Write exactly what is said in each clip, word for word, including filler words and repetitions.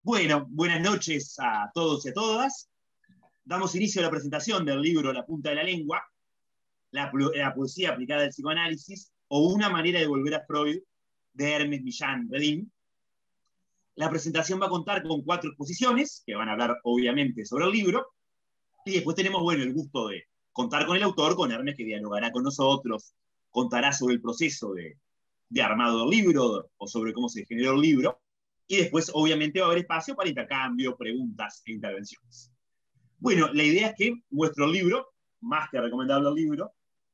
Bueno, buenas noches a todos y a todas. Damos inicio a la presentación del libro La punta de la lengua, la, la poesía aplicada al psicoanálisis, o una manera de volver a Freud, de Hermes Millán Redín. La presentación va a contar con cuatro exposiciones, que van a hablar obviamente sobre el libro, y después tenemos, bueno, el gusto de contar con el autor, con Hermes, que dialogará con nosotros, contará sobre el proceso de, de armado del libro, o sobre cómo se generó el libro, y después obviamente va a haber espacio para intercambio, preguntas e intervenciones. Bueno, la idea es que muestro el libro, más que recomendable el libro.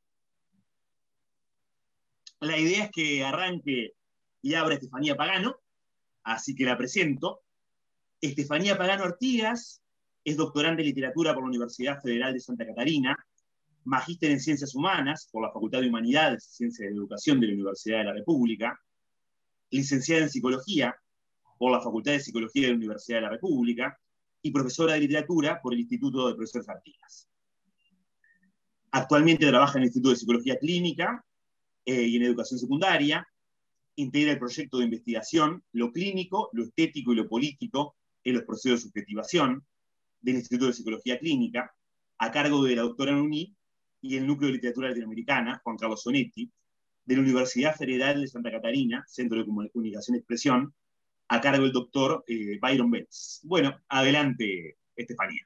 La idea es que arranque y abra Estefanía Pagano, así que la presento. Estefanía Pagano Artigas es doctorante en literatura por la Universidad Federal de Santa Catarina, magíster en Ciencias Humanas por la Facultad de Humanidades y Ciencias de la Educación de la Universidad de la República, licenciada en Psicología por la Facultad de Psicología de la Universidad de la República y profesora de literatura por el Instituto de Profesores Artigas. Actualmente trabaja en el Instituto de Psicología Clínica eh, y en Educación Secundaria. Integra el proyecto de investigación Lo Clínico, Lo Estético y Lo Político en los procesos de subjetivación del Instituto de Psicología Clínica, a cargo de la doctora Nuní y el Núcleo de Literatura Latinoamericana, Juan Carlos Sonetti, de la Universidad Federal de Santa Catarina, Centro de Comunicación y Expresión, a cargo del doctor eh, Byron Betts. Bueno, adelante, Estefanía.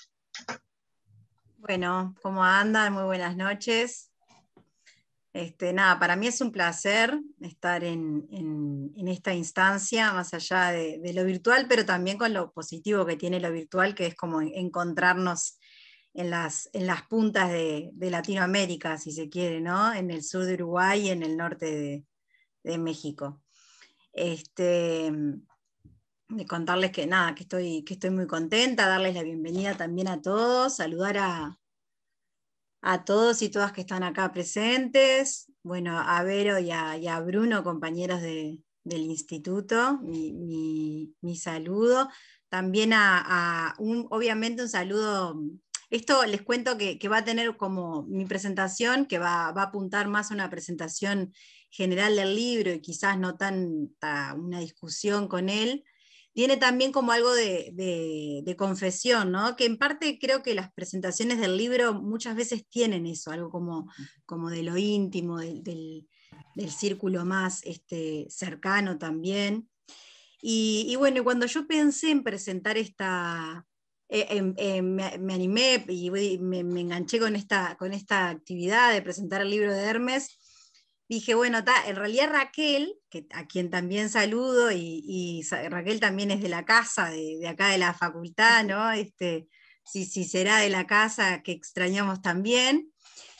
Bueno, ¿cómo andan? Muy buenas noches. Este, nada, para mí es un placer estar en, en, en esta instancia, más allá de, de lo virtual, pero también con lo positivo que tiene lo virtual, que es como encontrarnos en las, en las puntas de, de Latinoamérica, si se quiere, ¿no? En el sur de Uruguay y en el norte de, de México. Este, de contarles que nada, que estoy, que estoy muy contenta, darles la bienvenida también a todos, saludar a, a todos y todas que están acá presentes, bueno, a Vero y a, y a Bruno, compañeros de, del instituto, mi, mi, mi saludo, también a, a un, obviamente un saludo. Esto les cuento que, que va a tener como mi presentación, que va, va a apuntar más a una presentación general del libro y quizás no tanta una discusión con él. Tiene también como algo de, de, de confesión, ¿no? Que en parte creo que las presentaciones del libro muchas veces tienen eso, algo como, como de lo íntimo, del, del, del círculo más este, cercano también. Y, y bueno, cuando yo pensé en presentar esta... Eh, eh, eh, me, me animé y me, me enganché con esta, con esta actividad de presentar el libro de Hermes. Dije, bueno, ta, en realidad Raquel, que, a quien también saludo, y, y Raquel también es de la casa, de, de acá de la facultad, ¿no? Este, si, si será de la casa, que extrañamos también.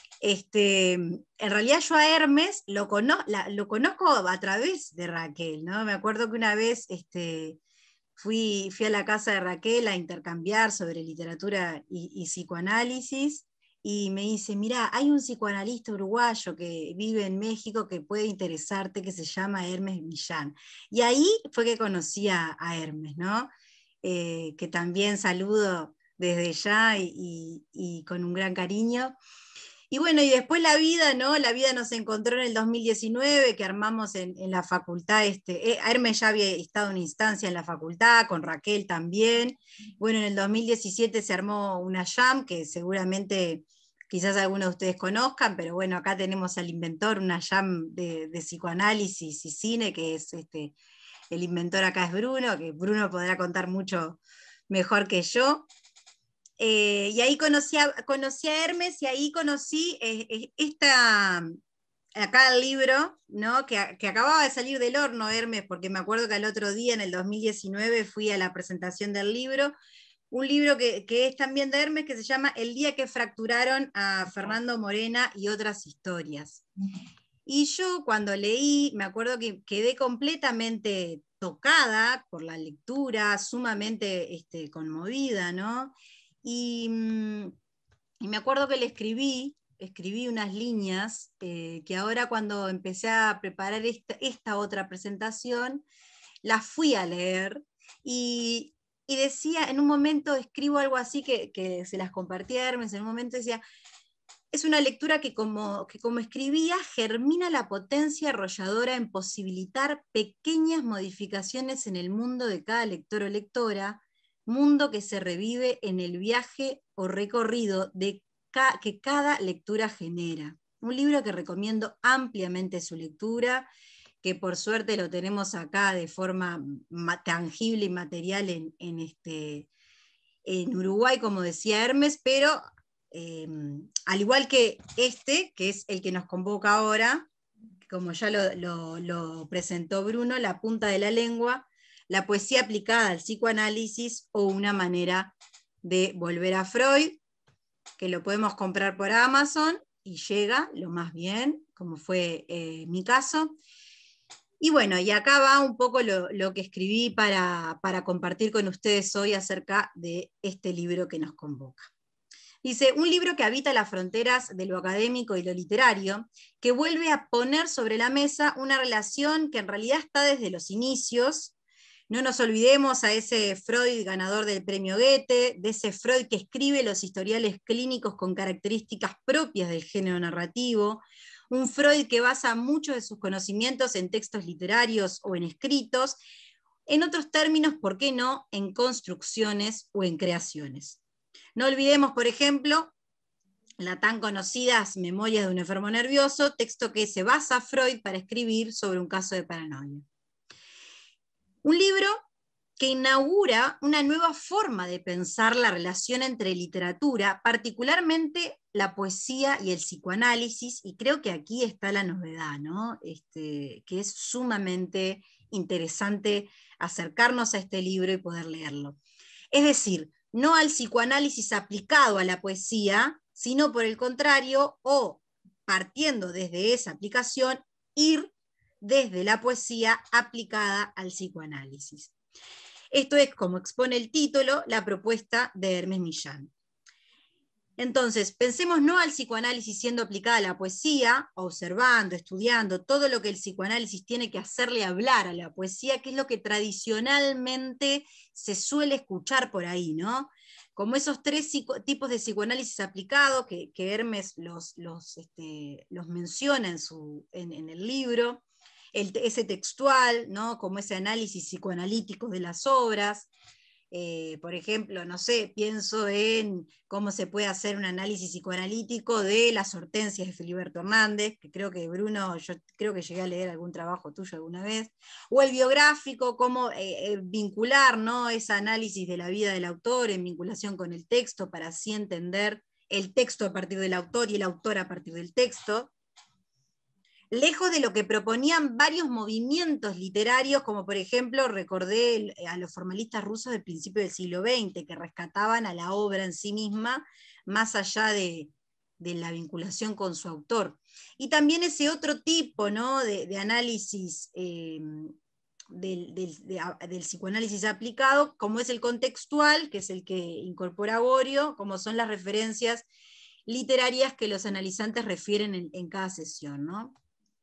Este, en realidad yo a Hermes lo, cono la, lo conozco a través de Raquel, ¿no? Me acuerdo que una vez este, fui, fui a la casa de Raquel a intercambiar sobre literatura y, y psicoanálisis, y me dice, mira, hay un psicoanalista uruguayo que vive en México que puede interesarte, que se llama Hermes Millán. Y ahí fue que conocí a, a Hermes, ¿no? Eh, que también saludo desde ya y, y, y con un gran cariño. Y bueno, y después la vida, ¿no? La vida nos encontró en el dos mil diecinueve, que armamos en, en la facultad, este, eh, Hermes ya había estado en instancia en la facultad, con Raquel también. Bueno, en el dos mil diecisiete se armó una jam, que seguramente quizás algunos de ustedes conozcan, pero bueno, acá tenemos al inventor, una jam de, de psicoanálisis y cine, que es este, el inventor acá es Bruno, que Bruno podrá contar mucho mejor que yo. Eh, y ahí conocí a, conocí a Hermes y ahí conocí eh, esta, acá el libro, ¿no? que, que acababa de salir del horno Hermes, porque me acuerdo que al otro día, en el dos mil diecinueve, fui a la presentación del libro, un libro que, que es también de Hermes, que se llama El día que fracturaron a Fernando Morena y otras historias. Y yo cuando leí, me acuerdo que quedé completamente tocada por la lectura, sumamente este, conmovida, ¿no? Y, y me acuerdo que le escribí, escribí unas líneas eh, que ahora cuando empecé a preparar esta, esta otra presentación, las fui a leer y, y decía, en un momento escribo algo así que, que se las compartí a Hermes, en un momento decía, es una lectura que como, que como escribía, germina la potencia arrolladora en posibilitar pequeñas modificaciones en el mundo de cada lector o lectora, mundo que se revive en el viaje o recorrido de ca que cada lectura genera. Un libro que recomiendo ampliamente su lectura, que por suerte lo tenemos acá de forma tangible y material en, en, este, en Uruguay, como decía Hermes, pero eh, al igual que este, que es el que nos convoca ahora, como ya lo, lo, lo presentó Bruno, La punta de la lengua, la poesía aplicada al psicoanálisis o una manera de volver a Freud, que lo podemos comprar por Amazon y llega lo más bien, como fue eh, mi caso. Y bueno, y acá va un poco lo, lo que escribí para, para compartir con ustedes hoy acerca de este libro que nos convoca. Dice, un libro que habita las fronteras de lo académico y lo literario, que vuelve a poner sobre la mesa una relación que en realidad está desde los inicios. No nos olvidemos a ese Freud ganador del premio Goethe, de ese Freud que escribe los historiales clínicos con características propias del género narrativo, un Freud que basa muchos de sus conocimientos en textos literarios o en escritos, en otros términos, ¿por qué no?, en construcciones o en creaciones. No olvidemos, por ejemplo, las tan conocidas Memorias de un enfermo nervioso, texto que se basa Freud para escribir sobre un caso de paranoia. Un libro que inaugura una nueva forma de pensar la relación entre literatura, particularmente la poesía y el psicoanálisis, y creo que aquí está la novedad, ¿no? Este, que es sumamente interesante acercarnos a este libro y poder leerlo. Es decir, no al psicoanálisis aplicado a la poesía, sino por el contrario, o partiendo desde esa aplicación, ir desde la poesía aplicada al psicoanálisis. Esto es, como expone el título, la propuesta de Hermes Millán. Entonces, pensemos no al psicoanálisis siendo aplicada a la poesía, observando, estudiando, todo lo que el psicoanálisis tiene que hacerle hablar a la poesía, que es lo que tradicionalmente se suele escuchar por ahí, ¿no? Como esos tres tipos de psicoanálisis aplicados, que, que Hermes los, los, este, los menciona en, su, en, en el libro, el, ese textual, ¿no? Como ese análisis psicoanalítico de las obras. Eh, por ejemplo, no sé, pienso en cómo se puede hacer un análisis psicoanalítico de las hortensias de Filiberto Hernández, que creo que Bruno, yo creo que llegué a leer algún trabajo tuyo alguna vez, o el biográfico, cómo eh, eh, vincular, ¿no?, ese análisis de la vida del autor en vinculación con el texto, para así entender el texto a partir del autor y el autor a partir del texto. Lejos de lo que proponían varios movimientos literarios, como por ejemplo recordé a los formalistas rusos del principio del siglo veinte, que rescataban a la obra en sí misma, más allá de, de la vinculación con su autor. Y también ese otro tipo, ¿no?, de, de análisis, eh, del, del, de, del psicoanálisis aplicado, como es el contextual, que es el que incorpora Borio, como son las referencias literarias que los analizantes refieren en, en cada sesión, ¿no?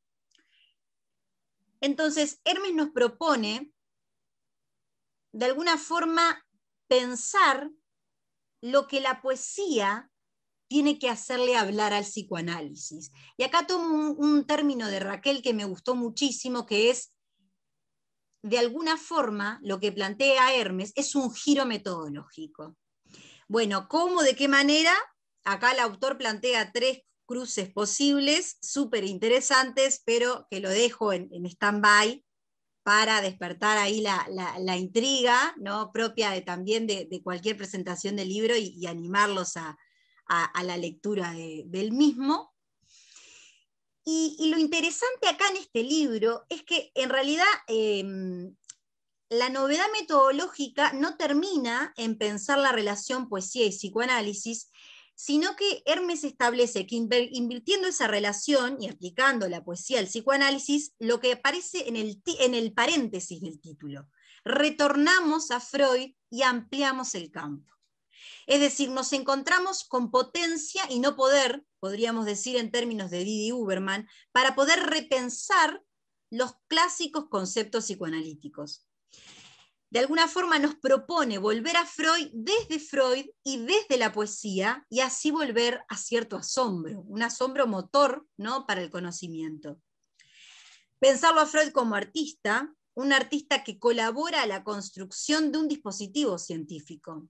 Entonces, Hermes nos propone, de alguna forma, pensar lo que la poesía tiene que hacerle hablar al psicoanálisis. Y acá tomo un, un término de Raquel que me gustó muchísimo, que es, de alguna forma, lo que plantea Hermes es un giro metodológico. Bueno, ¿cómo, de qué manera? Acá el autor plantea tres cruces posibles, súper interesantes, pero que lo dejo en, en stand-by para despertar ahí la, la, la intriga, ¿no?, propia de, también de, de cualquier presentación del libro, y, y animarlos a, a, a la lectura de, del mismo. Y, y lo interesante acá en este libro es que en realidad eh, la novedad metodológica no termina en pensar la relación poesía y psicoanálisis, sino que Hermes establece que invirtiendo esa relación y aplicando la poesía al psicoanálisis, lo que aparece en el, en el paréntesis del título, retornamos a Freud y ampliamos el campo. Es decir, nos encontramos con potencia y no poder, podríamos decir en términos de Didi Huberman, para poder repensar los clásicos conceptos psicoanalíticos. de alguna forma nos propone volver a Freud desde Freud y desde la poesía, y así volver a cierto asombro, un asombro motor, ¿no?, para el conocimiento. Pensarlo a Freud como artista, un artista que colabora a la construcción de un dispositivo científico.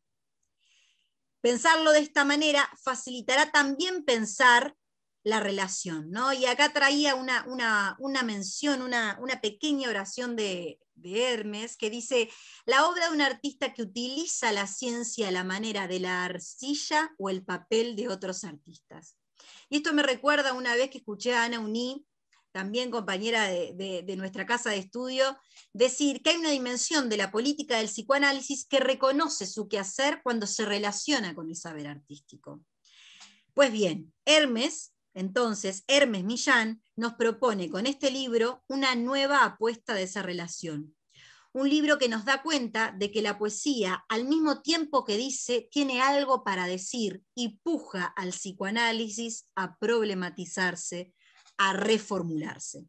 Pensarlo de esta manera facilitará también pensar la relación, ¿no? Y acá traía una, una, una mención, una, una pequeña oración de, de Hermes, que dice: la obra de un artista que utiliza la ciencia a la manera de la arcilla o el papel de otros artistas. Y esto me recuerda una vez que escuché a Ana Uní, también compañera de, de, de nuestra casa de estudio, decir que hay una dimensión de la política del psicoanálisis que reconoce su quehacer cuando se relaciona con el saber artístico. Pues bien, Hermes, entonces, Hermes Millán, nos propone con este libro una nueva apuesta de esa relación. Un libro que nos da cuenta de que la poesía, al mismo tiempo que dice, tiene algo para decir y puja al psicoanálisis a problematizarse, a reformularse.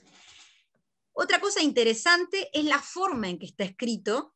Otra cosa interesante es la forma en que está escrito,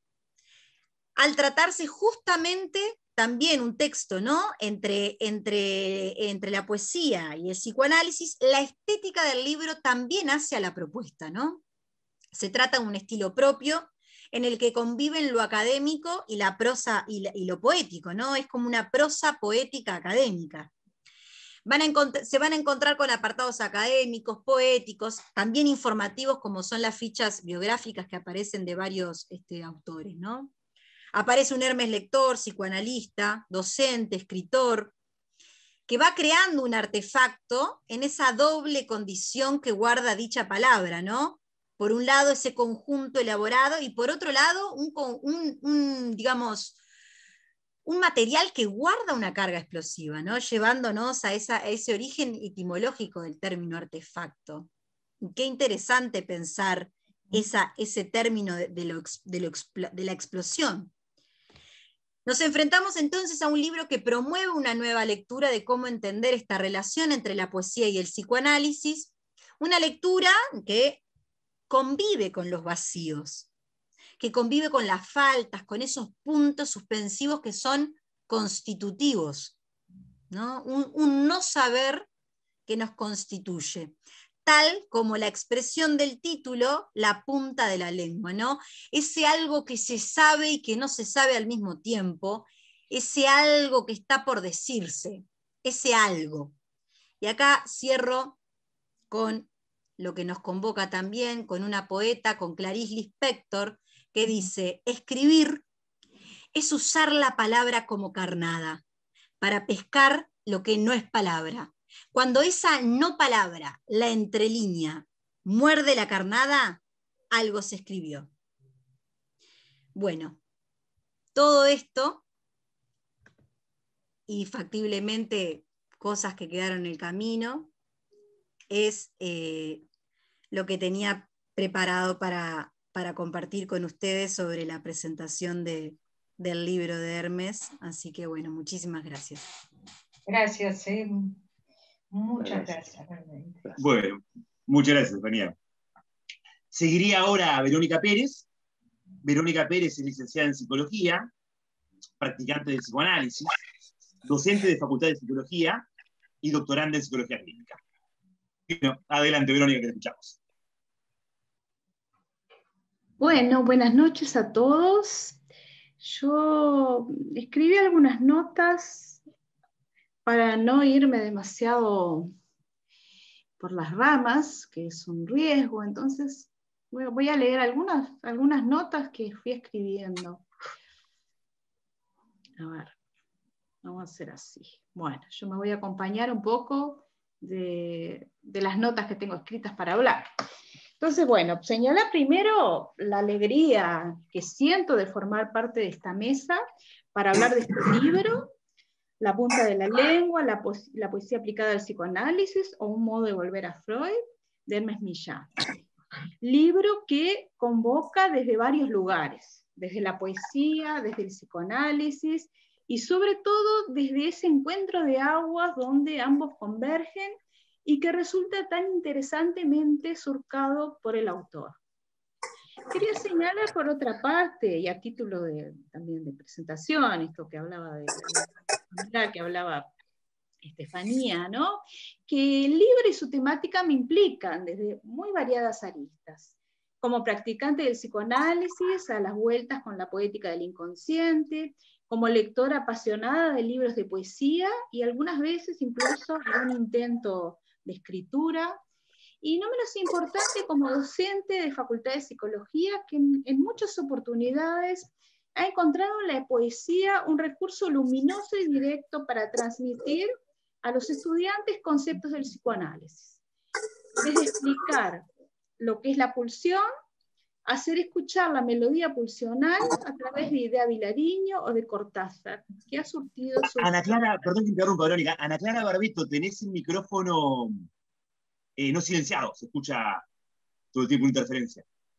al tratarse justamente también un texto, ¿no?, entre, entre, entre la poesía y el psicoanálisis. La estética del libro también hace a la propuesta, ¿no? Se trata de un estilo propio en el que conviven lo académico y la prosa y, la, y lo poético, ¿no? Es como una prosa poética académica. Van a se van a encontrar con apartados académicos, poéticos, también informativos, como son las fichas biográficas que aparecen de varios este, autores, ¿no? Aparece un Hermes lector, psicoanalista, docente, escritor, que va creando un artefacto en esa doble condición que guarda dicha palabra, ¿no? Por un lado ese conjunto elaborado y por otro lado un, un, un digamos, un material que guarda una carga explosiva, ¿no?, llevándonos a, esa, a ese origen etimológico del término artefacto. Qué interesante pensar esa, ese término de, de, lo, de, lo, de la explosión. Nos enfrentamos entonces a un libro que promueve una nueva lectura de cómo entender esta relación entre la poesía y el psicoanálisis, una lectura que convive con los vacíos, que convive con las faltas, con esos puntos suspensivos que son constitutivos, ¿no? Un, un no saber que nos constituye, tal como la expresión del título, la punta de la lengua, ¿no? Ese algo que se sabe y que no se sabe al mismo tiempo, ese algo que está por decirse, ese algo. Y acá cierro con lo que nos convoca también, con una poeta, con Clarice Lispector, que dice: escribir es usar la palabra como carnada, para pescar lo que no es palabra. Cuando esa no palabra, la entrelínea, muerde la carnada, algo se escribió. Bueno, todo esto, y factiblemente cosas que quedaron en el camino, es eh, lo que tenía preparado para, para compartir con ustedes sobre la presentación de, del libro de Hermes. Así que bueno, muchísimas gracias. Gracias, eh. Muchas gracias, realmente. Bueno, muchas gracias, Daniela. Seguiría ahora Verónica Pérez. Verónica Pérez es licenciada en Psicología, practicante de psicoanálisis, docente de Facultad de Psicología y doctoranda en Psicología Clínica. Bueno, adelante, Verónica, que te escuchamos. Bueno, buenas noches a todos. Yo escribí algunas notas para no irme demasiado por las ramas, que es un riesgo, entonces voy a leer algunas, algunas notas que fui escribiendo. A ver, vamos a hacer así. Bueno, yo me voy a acompañar un poco de, de las notas que tengo escritas para hablar. Entonces, bueno, señalar primero la alegría que siento de formar parte de esta mesa para hablar de este libro, La punta de la lengua, la, po la poesía aplicada al psicoanálisis o un modo de volver a Freud, de Hermes Millán. Libro que convoca desde varios lugares, desde la poesía, desde el psicoanálisis y sobre todo desde ese encuentro de aguas donde ambos convergen y que resulta tan interesantemente surcado por el autor. Quería señalar por otra parte, y a título de, también de presentación, esto que hablaba de la que hablaba Estefanía, ¿no? Que el libro y su temática me implican desde muy variadas aristas. Como practicante del psicoanálisis, a las vueltas con la poética del inconsciente, como lectora apasionada de libros de poesía y algunas veces incluso un intento de escritura, y no menos importante como docente de Facultad de Psicología, que en, en muchas oportunidades ha encontrado en la poesía un recurso luminoso y directo para transmitir a los estudiantes conceptos del psicoanálisis. Desde explicar lo que es la pulsión, hacer escuchar la melodía pulsional a través de Idea Vilariño o de Cortázar, que ha surtido su... Ana Clara, perdón que interrumpa, Verónica. Ana Clara Barbito, tenés el micrófono eh, no silenciado, se escucha todo el tiempo interferencia.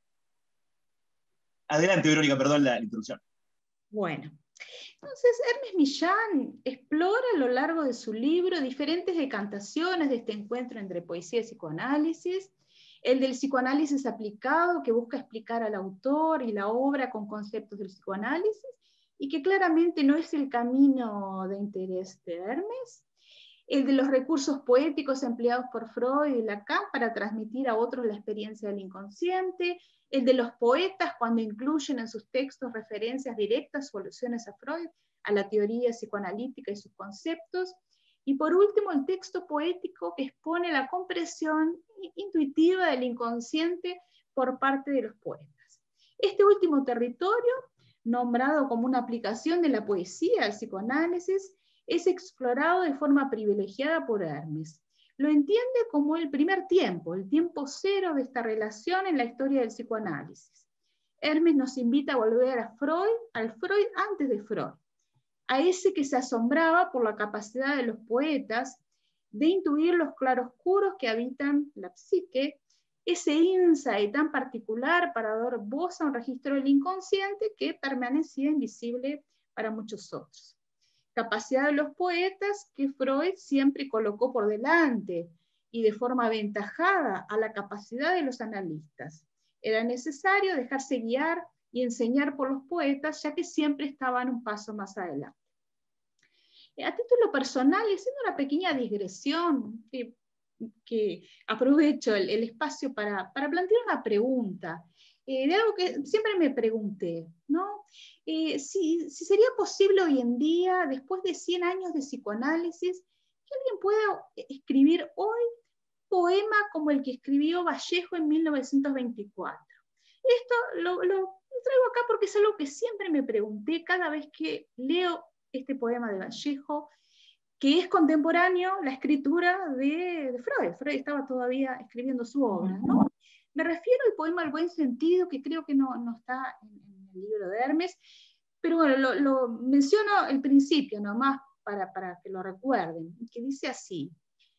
Adelante, Verónica, perdón la, la interrupción. Bueno, entonces Hermes Millán explora a lo largo de su libro diferentes decantaciones de este encuentro entre poesía y psicoanálisis, el del psicoanálisis aplicado, que busca explicar al autor y la obra con conceptos del psicoanálisis, y que claramente no es el camino de interés de Hermes, el de los recursos poéticos empleados por Freud y Lacan para transmitir a otros la experiencia del inconsciente, el de los poetas cuando incluyen en sus textos referencias directas o alusiones a Freud, a la teoría psicoanalítica y sus conceptos, y por último el texto poético que expone la comprensión intuitiva del inconsciente por parte de los poetas. Este último territorio, nombrado como una aplicación de la poesía al psicoanálisis, es explorado de forma privilegiada por Hermes. Lo entiende como el primer tiempo, el tiempo cero de esta relación en la historia del psicoanálisis. Hermes nos invita a volver a Freud, al Freud antes de Freud, a ese que se asombraba por la capacidad de los poetas de intuir los claroscuros que habitan la psique, ese insight tan particular para dar voz a un registro del inconsciente que permanecía invisible para muchos otros. Capacidad de los poetas que Freud siempre colocó por delante y de forma aventajada a la capacidad de los analistas. Era necesario dejarse guiar y enseñar por los poetas, ya que siempre estaban un paso más adelante. A título personal, y haciendo una pequeña digresión, que, que aprovecho el, el espacio para, para plantear una pregunta, eh, de algo que siempre me pregunté, ¿no? Eh, si, si sería posible hoy en día, después de cien años de psicoanálisis, que alguien pueda escribir hoy poema como el que escribió Vallejo en mil novecientos veinticuatro. Esto lo, lo traigo acá porque es algo que siempre me pregunté cada vez que leo este poema de Vallejo, que es contemporáneo la escritura de, de Freud. Freud estaba todavía escribiendo su obra, ¿no? Me refiero al poema Al buen sentido, que creo que no, no está en, en el libro de Hermes, pero bueno, lo, lo menciono el principio nomás para, para que lo recuerden, que dice así: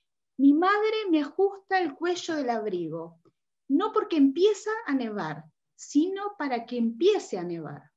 mi madre me ajusta el cuello del abrigo, no porque empieza a nevar, sino para que empiece a nevar.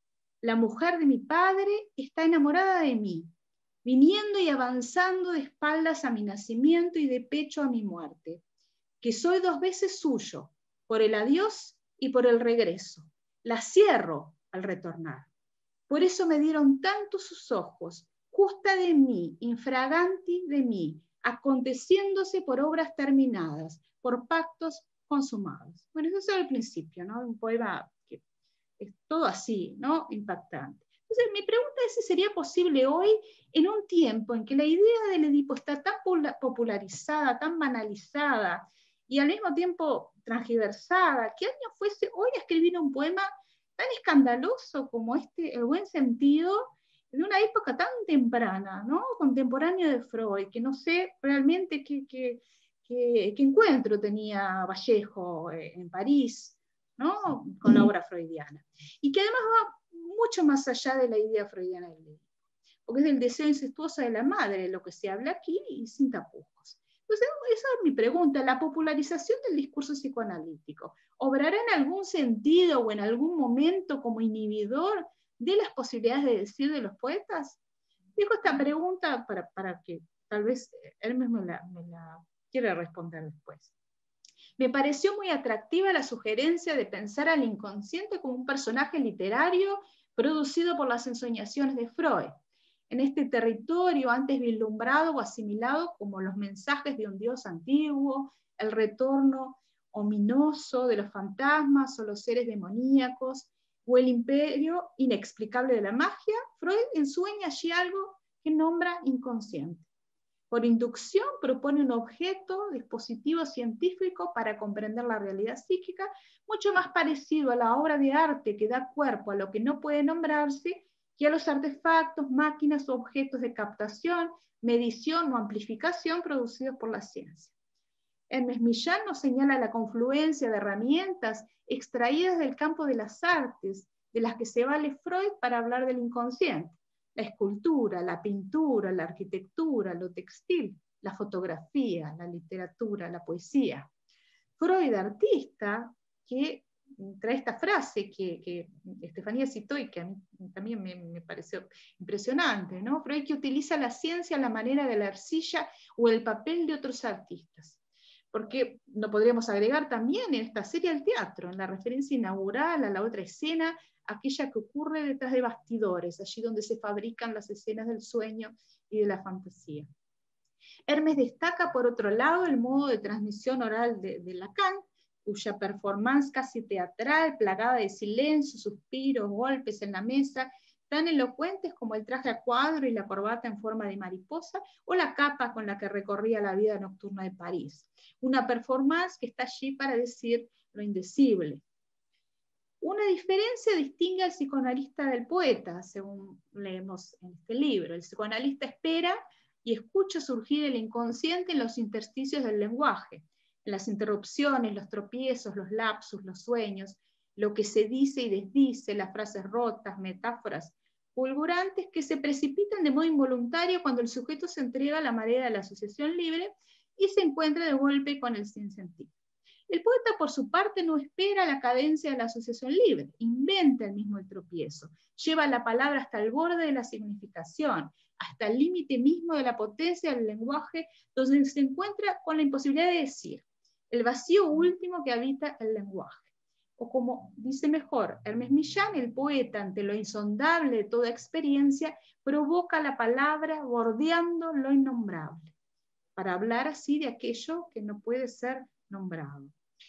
La mujer de mi padre está enamorada de mí, viniendo y avanzando de espaldas a mi nacimiento y de pecho a mi muerte, que soy dos veces suyo, por el adiós y por el regreso. La cierro al retornar. Por eso me dieron tanto sus ojos, justa de mí, infraganti de mí, aconteciéndose por obras terminadas, por pactos consumados. Bueno, eso es el principio, ¿no? Un poema que es todo así, ¿no? Impactante. Entonces, mi pregunta es si sería posible hoy, en un tiempo en que la idea del Edipo está tan popularizada, tan banalizada, y al mismo tiempo transgiversada, que alguien fuese hoy a escribir un poema tan escandaloso como este, El buen sentido, de una época tan temprana, ¿no? Contemporánea de Freud, que no sé realmente qué, qué, qué, qué encuentro tenía Vallejo en París, ¿no? Con la obra freudiana. Y que además va mucho más allá de la idea freudiana del Edipo, porque es del deseo incestuoso de la madre, lo que se habla aquí, y sin tapujos. Entonces, esa es mi pregunta. ¿La popularización del discurso psicoanalítico obrará en algún sentido o en algún momento como inhibidor de las posibilidades de decir de los poetas? Dejo esta pregunta para, para que tal vez Hermes me la, me la quiera responder después. Me pareció muy atractiva la sugerencia de pensar al inconsciente como un personaje literario producido por las ensoñaciones de Freud, en este territorio antes vislumbrado o asimilado como los mensajes de un dios antiguo, el retorno ominoso de los fantasmas o los seres demoníacos, o el imperio inexplicable de la magia. Freud ensueña allí algo que nombra inconsciente. Por inducción propone un objeto, dispositivo científico para comprender la realidad psíquica, mucho más parecido a la obra de arte que da cuerpo a lo que no puede nombrarse, que a los artefactos, máquinas o objetos de captación, medición o amplificación producidos por la ciencia. Hermes Millán nos señala la confluencia de herramientas extraídas del campo de las artes, de las que se vale Freud para hablar del inconsciente: la escultura, la pintura, la arquitectura, lo textil, la fotografía, la literatura, la poesía. Freud, artista, que trae esta frase que, que Estefanía citó y que a mí también me, me pareció impresionante, ¿no? Freud, que utiliza la ciencia a la manera de la arcilla o el papel de otros artistas. Porque no podríamos agregar también en esta serie al teatro, en la referencia inaugural a la otra escena, aquella que ocurre detrás de bastidores, allí donde se fabrican las escenas del sueño y de la fantasía. Hermes destaca, por otro lado, el modo de transmisión oral de, de Lacan, cuya performance casi teatral, plagada de silencio, suspiros, golpes en la mesa, tan elocuentes como el traje a cuadro y la corbata en forma de mariposa, o la capa con la que recorría la vida nocturna de París. Una performance que está allí para decir lo indecible. Una diferencia distingue al psicoanalista del poeta, según leemos en este libro. El psicoanalista espera y escucha surgir el inconsciente en los intersticios del lenguaje, en las interrupciones, los tropiezos, los lapsus, los sueños, lo que se dice y desdice, las frases rotas, metáforas fulgurantes que se precipitan de modo involuntario cuando el sujeto se entrega a la marea de la asociación libre y se encuentra de golpe con el sinsentido. El poeta, por su parte, no espera la cadencia de la asociación libre, inventa el mismo el tropiezo, lleva la palabra hasta el borde de la significación, hasta el límite mismo de la potencia del lenguaje, donde se encuentra con la imposibilidad de decir, el vacío último que habita el lenguaje. O como dice mejor Hermes Millán, el poeta, ante lo insondable de toda experiencia, provoca la palabra bordeando lo innombrable, para hablar así de aquello que no puede ser nombrado.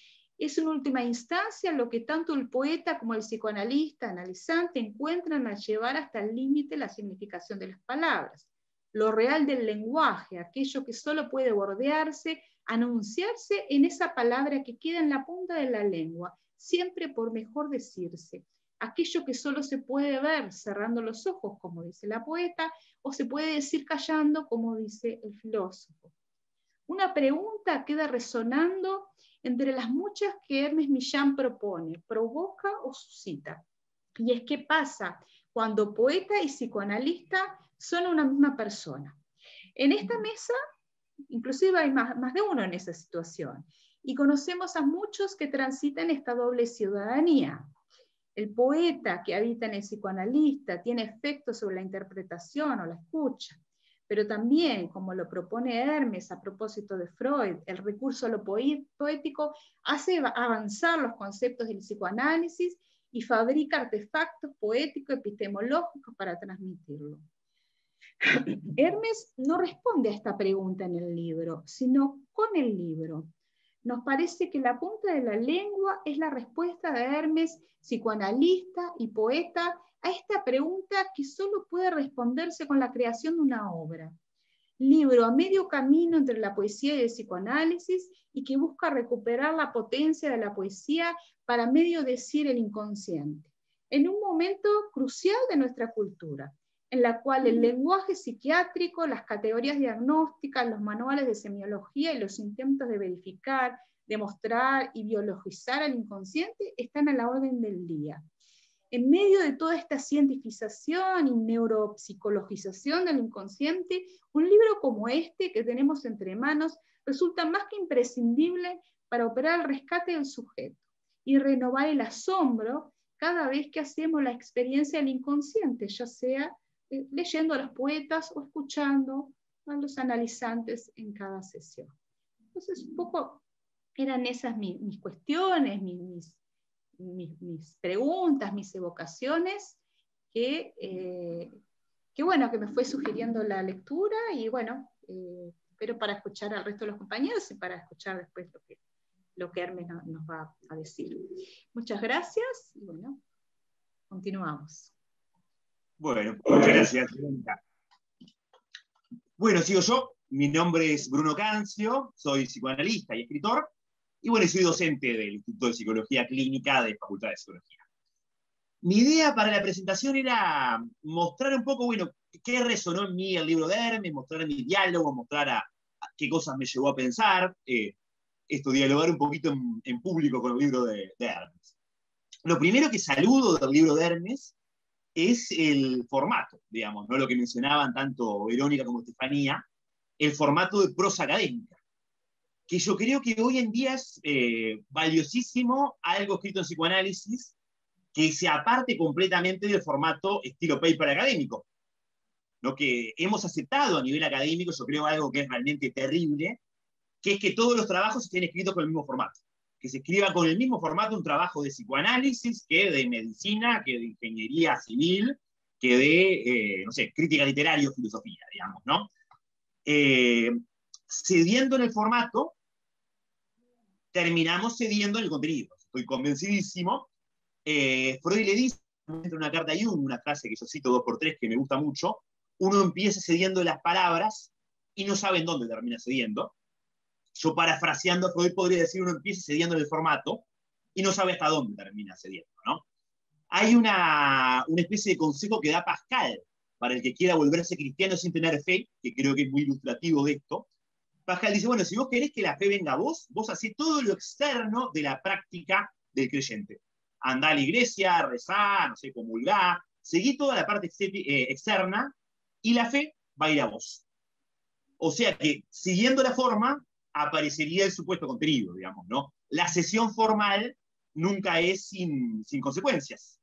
Es en última instancia lo que tanto el poeta como el psicoanalista analizante encuentran al llevar hasta el límite la significación de las palabras, lo real del lenguaje, aquello que solo puede bordearse, anunciarse en esa palabra que queda en la punta de la lengua, siempre por mejor decirse, aquello que solo se puede ver cerrando los ojos, como dice la poeta, o se puede decir callando, como dice el filósofo. Una pregunta queda resonando entre las muchas que Hermes Millán propone, provoca o suscita. Y es qué pasa cuando poeta y psicoanalista son una misma persona. En esta mesa, inclusive hay más, más de uno en esa situación, y conocemos a muchos que transitan esta doble ciudadanía. El poeta que habita en el psicoanalista tiene efectos sobre la interpretación o la escucha, pero también, como lo propone Hermes a propósito de Freud, el recurso a lo poético hace avanzar los conceptos del psicoanálisis y fabrica artefactos poéticos epistemológicos para transmitirlo. Hermes no responde a esta pregunta en el libro, sino con el libro. Nos parece que la punta de la lengua es la respuesta de Hermes, psicoanalista y poeta, a esta pregunta que solo puede responderse con la creación de una obra. Libro a medio camino entre la poesía y el psicoanálisis y que busca recuperar la potencia de la poesía para medio decir el inconsciente, en un momento crucial de nuestra cultura, en la cual el lenguaje psiquiátrico, las categorías diagnósticas, los manuales de semiología y los intentos de verificar, demostrar y biologizar al inconsciente están a la orden del día. En medio de toda esta cientificación y neuropsicologización del inconsciente, un libro como este que tenemos entre manos resulta más que imprescindible para operar el rescate del sujeto y renovar el asombro cada vez que hacemos la experiencia del inconsciente, ya sea eh, leyendo a los poetas o escuchando a los analizantes en cada sesión. Entonces, un poco eran esas mis, mis cuestiones, mis, mis, mis preguntas, mis evocaciones, que, eh, que bueno, que me fue sugiriendo la lectura, y bueno, eh, espero para escuchar al resto de los compañeros y para escuchar después lo que, lo que Hermes no, nos va a decir. Muchas gracias, y bueno, continuamos. Bueno, muchas gracias, Verónica. Bueno, sigo yo. Mi nombre es Bruno Cancio, soy psicoanalista y escritor, y bueno, soy docente del Instituto de Psicología Clínica de Facultad de Psicología. Mi idea para la presentación era mostrar un poco, bueno, qué resonó en mí el libro de Hermes, mostrar mi diálogo, mostrar a, a qué cosas me llevó a pensar, eh, esto, dialogar un poquito en, en público con el libro de, de Hermes. Lo primero que saludo del libro de Hermes es el formato, digamos, ¿no? Lo que mencionaban tanto Verónica como Estefanía, el formato de prosa académica, que yo creo que hoy en día es eh, valiosísimo, algo escrito en psicoanálisis, que se aparte completamente del formato estilo paper académico, lo que hemos aceptado a nivel académico, yo creo algo que es realmente terrible, que es que todos los trabajos estén escritos con el mismo formato, que se escriba con el mismo formato un trabajo de psicoanálisis que de medicina, que de ingeniería civil, que de, eh, no sé, crítica literaria o filosofía, digamos, ¿no? Eh, cediendo en el formato, terminamos cediendo en el contenido. Estoy convencidísimo. Eh, Freud le dice en una carta a Jung, una frase que yo cito dos por tres que me gusta mucho: uno empieza cediendo las palabras y no sabe en dónde termina cediendo. Yo, parafraseando a Freud, podría decir: uno empieza cediendo en el formato y no sabe hasta dónde termina cediendo, ¿no? Hay una, una especie de consejo que da Pascal para el que quiera volverse cristiano sin tener fe, que creo que es muy ilustrativo de esto. Pascal dice: bueno, si vos querés que la fe venga a vos, vos hacés todo lo externo de la práctica del creyente. Andá a la iglesia, rezá, no sé, comulgá, seguí toda la parte eh, externa, y la fe va a ir a vos. O sea que, siguiendo la forma, aparecería el supuesto contenido, digamos, ¿no? La sesión formal nunca es sin, sin consecuencias.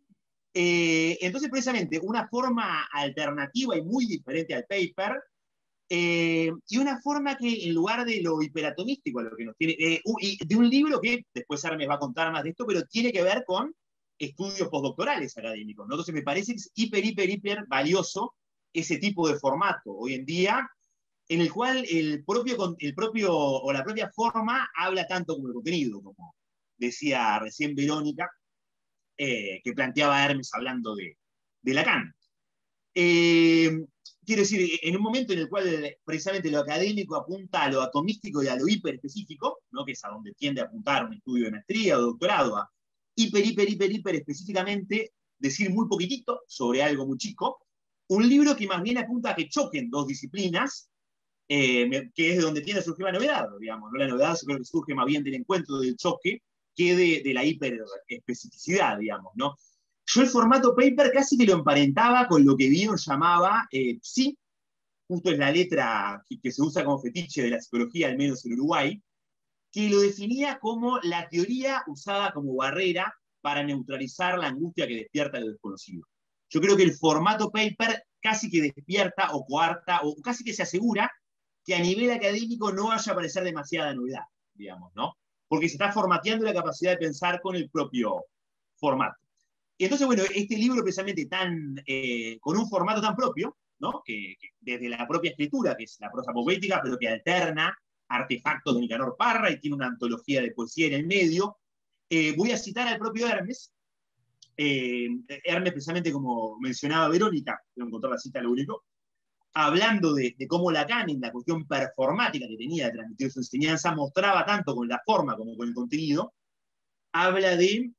Eh, entonces, precisamente, una forma alternativa y muy diferente al paper, eh, y una forma que, en lugar de lo hiperatomístico, lo que nos tiene, eh, y de un libro que después Hermes va a contar más de esto, pero tiene que ver con estudios postdoctorales académicos, ¿no? Entonces me parece que es hiper, hiper, hiper valioso ese tipo de formato hoy en día, en el cual el propio, el propio, o la propia forma habla tanto como el contenido, como decía recién Verónica, eh, que planteaba Hermes hablando de, de Lacan. Eh, quiero decir, en un momento en el cual precisamente lo académico apunta a lo atomístico y a lo hiperespecífico, ¿no? Que es a donde tiende a apuntar un estudio de maestría o doctorado, a hiper, hiper, hiper, hiper específicamente decir muy poquitito sobre algo muy chico, un libro que más bien apunta a que choquen dos disciplinas, eh, que es de donde tiende a surgir la novedad, digamos, ¿no? La novedad yo creo que surge más bien del encuentro del choque que de, de la hiperespecificidad, digamos, ¿no? Yo el formato paper casi que lo emparentaba con lo que Bion llamaba eh, psi, justo es la letra que, que se usa como fetiche de la psicología, al menos en Uruguay, que lo definía como la teoría usada como barrera para neutralizar la angustia que despierta lo desconocido. Yo creo que el formato paper casi que despierta o coarta, o casi que se asegura que a nivel académico no vaya a aparecer demasiada novedad, digamos, ¿no? Porque se está formateando la capacidad de pensar con el propio formato. Y entonces, bueno, este libro precisamente tan, eh, con un formato tan propio, ¿no? que, que desde la propia escritura, que es la prosa poética, pero que alterna artefactos de Nicanor Parra y tiene una antología de poesía en el medio, eh, voy a citar al propio Hermes. Eh, Hermes, precisamente como mencionaba Verónica, voy a encontrar la cita al único, hablando de, de cómo Lacan, en la cuestión performática que tenía de transmitir su enseñanza, mostraba tanto con la forma como con el contenido, habla de,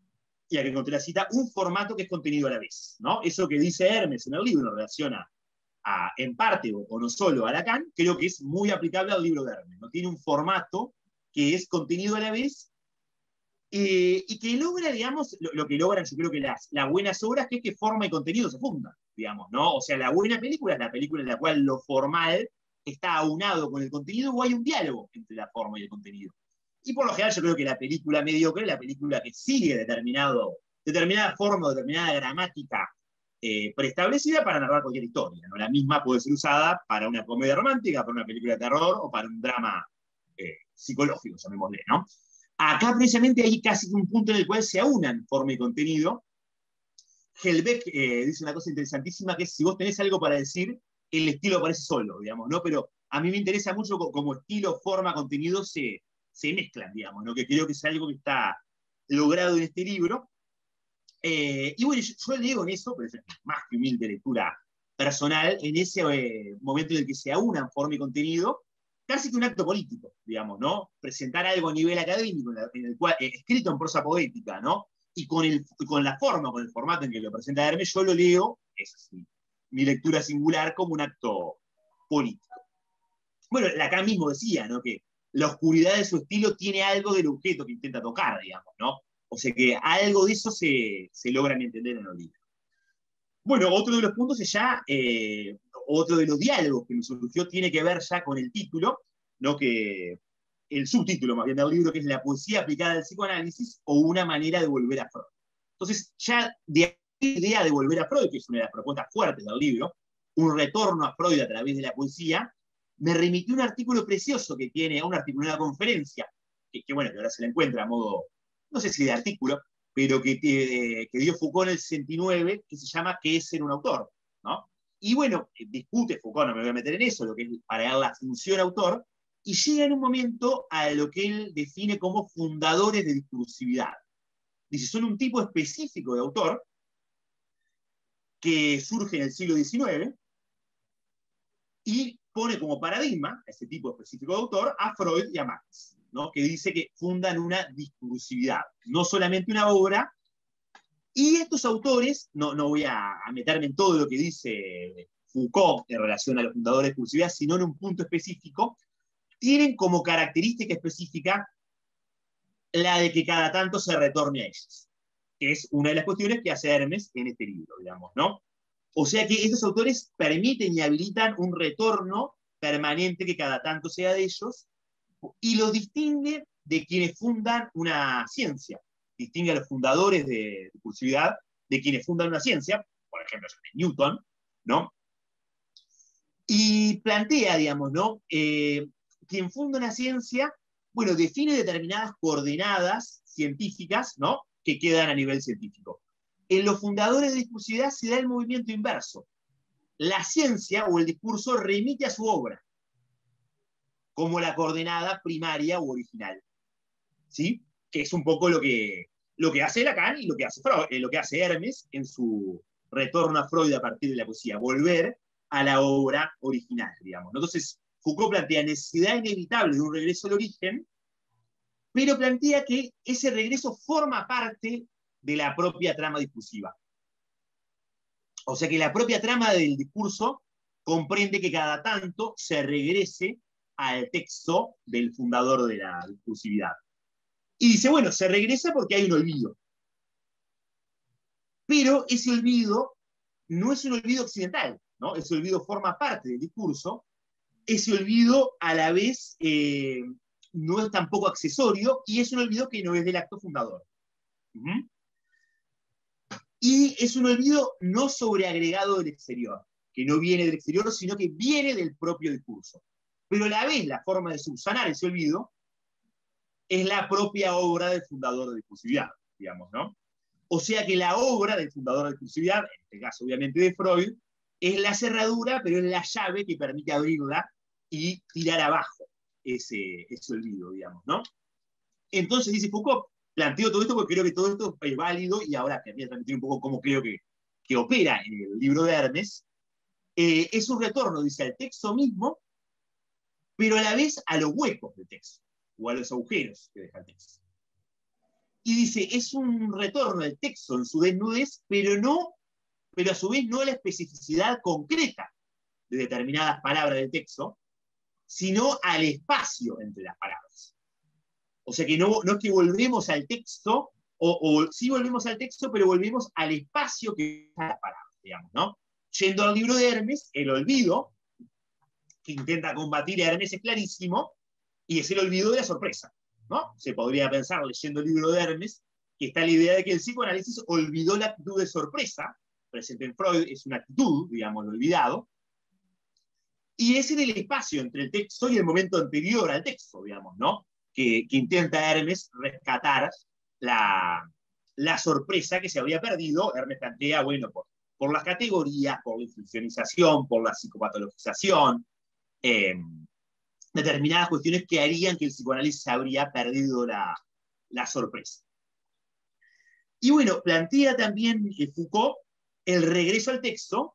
y aquí encontré la cita, un formato que es contenido a la vez, ¿no? Eso que dice Hermes en el libro relaciona a, en parte o, o no solo a Lacan, creo que es muy aplicable al libro de Hermes, ¿no? Tiene un formato que es contenido a la vez, eh, y que logra, digamos, lo, lo que logran yo creo que las, las buenas obras, que es que forma y contenido se fundan, digamos, ¿no? O sea, la buena película es la película en la cual lo formal está aunado con el contenido, o hay un diálogo entre la forma y el contenido. Y por lo general yo creo que la película mediocre es la película que sigue determinado, determinada forma o determinada gramática eh, preestablecida para narrar cualquier historia, ¿no? La misma puede ser usada para una comedia romántica, para una película de terror o para un drama eh, psicológico, llamémosle, ¿no? Acá precisamente hay casi un punto en el cual se aunan forma y contenido. Hellbeck eh, dice una cosa interesantísima, que es si vos tenés algo para decir, el estilo aparece solo, digamos, ¿no? Pero a mí me interesa mucho como estilo, forma, contenido se, se mezclan, digamos, ¿no? Que creo que es algo que está logrado en este libro. Eh, y bueno, yo, yo leo en eso, pero es más que humilde lectura personal, en ese eh, momento en el que se aunan forma y contenido, casi que un acto político, digamos, ¿no? Presentar algo a nivel académico, en, la, en el cual, eh, escrito en prosa poética, ¿no? Y con, el, con la forma, con el formato en que lo presenta Hermes, yo lo leo, es así, mi lectura singular, como un acto político. Bueno, Lacan mismo decía, ¿no? Que la oscuridad de su estilo tiene algo del objeto que intenta tocar, digamos, ¿no? O sea que algo de eso se, se logran entender en los libros. Bueno, otro de los puntos es ya, eh, otro de los diálogos que me surgió tiene que ver ya con el título, ¿no? Que el subtítulo más bien del libro, que es La poesía aplicada al psicoanálisis o una manera de volver a Freud. Entonces, ya de ahí la idea de volver a Freud, que es una de las propuestas fuertes del libro, un retorno a Freud a través de la poesía, me remitió un artículo precioso que tiene, un artículo, una conferencia, que, que bueno, que ahora se la encuentra a modo, no sé si de artículo, pero que, que, que dio Foucault en el sesenta y nueve, que se llama ¿Qué es ser un autor? ¿No? Y bueno, discute Foucault, no me voy a meter en eso, lo que es para él la función autor, y llega en un momento a lo que él define como fundadores de discursividad. Dice, son un tipo específico de autor que surge en el siglo diecinueve y pone como paradigma a ese tipo específico de autor a Freud y a Marx, ¿no? Que dice que fundan una discursividad, no solamente una obra. Y estos autores, no, no voy a, a meterme en todo lo que dice Foucault en relación a los fundadores de discursividad, sino en un punto específico, tienen como característica específica la de que cada tanto se retorne a ellos, que es una de las cuestiones que hace Hermes en este libro, digamos, ¿no? O sea que estos autores permiten y habilitan un retorno permanente que cada tanto sea de ellos, y los distingue de quienes fundan una ciencia. Distingue a los fundadores de discursividad de quienes fundan una ciencia, por ejemplo, Newton, ¿no? Y plantea, digamos, ¿no? Eh, quien funda una ciencia, bueno, define determinadas coordenadas científicas, ¿no? Que quedan a nivel científico. En los fundadores de discursividad se da el movimiento inverso. La ciencia o el discurso remite a su obra como la coordenada primaria u original, ¿sí? Que es un poco lo que, lo que hace Lacan y lo que hace, Freud, eh, lo que hace Hermes en su retorno a Freud a partir de la poesía, volver a la obra original, digamos. Entonces, Foucault plantea necesidad inevitable de un regreso al origen, pero plantea que ese regreso forma parte de la propia trama discursiva. O sea que la propia trama del discurso comprende que cada tanto se regrese al texto del fundador de la discursividad. Y dice, bueno, se regresa porque hay un olvido. Pero ese olvido no es un olvido occidental, ¿no? Ese olvido forma parte del discurso. Ese olvido a la vez eh, no es tampoco accesorio y es un olvido que no es del acto fundador. Uh-huh. Y es un olvido no sobreagregado del exterior, que no viene del exterior, sino que viene del propio discurso. Pero a la vez la forma de subsanar ese olvido es la propia obra del fundador de discursividad, digamos, ¿no? O sea que la obra del fundador de discursividad, en este caso obviamente de Freud, es la cerradura, pero es la llave que permite abrirla y tirar abajo ese, ese olvido, digamos, ¿no? Entonces, dice Foucault, planteo todo esto porque creo que todo esto es válido y ahora quería transmitir un poco cómo creo que, que opera en el libro de Hermes. Eh, es un retorno, dice, al texto mismo, pero a la vez a los huecos del texto, o a los agujeros que deja el texto. Y dice, es un retorno al texto en su desnudez, pero, no, pero a su vez no a la especificidad concreta de determinadas palabras del texto, sino al espacio entre las palabras. O sea que no, no es que volvemos al texto, o, o sí volvemos al texto, pero volvemos al espacio que está las palabras, digamos, ¿no? Yendo al libro de Hermes, el olvido, que intenta combatir a Hermes es clarísimo, y es el olvido de la sorpresa, ¿no? Se podría pensar, leyendo el libro de Hermes, que está la idea de que el psicoanálisis olvidó la actitud de sorpresa, presente en Freud, es una actitud, digamos, olvidado, Y es en el espacio entre el texto y el momento anterior al texto, digamos, ¿no? Que, que intenta Hermes rescatar la, la sorpresa que se había perdido. Hermes plantea, bueno, por, por las categorías, por la institucionalización, por la psicopatologización, eh, determinadas cuestiones que harían que el psicoanálisis habría perdido la, la sorpresa. Y bueno, plantea también eh, Foucault el regreso al texto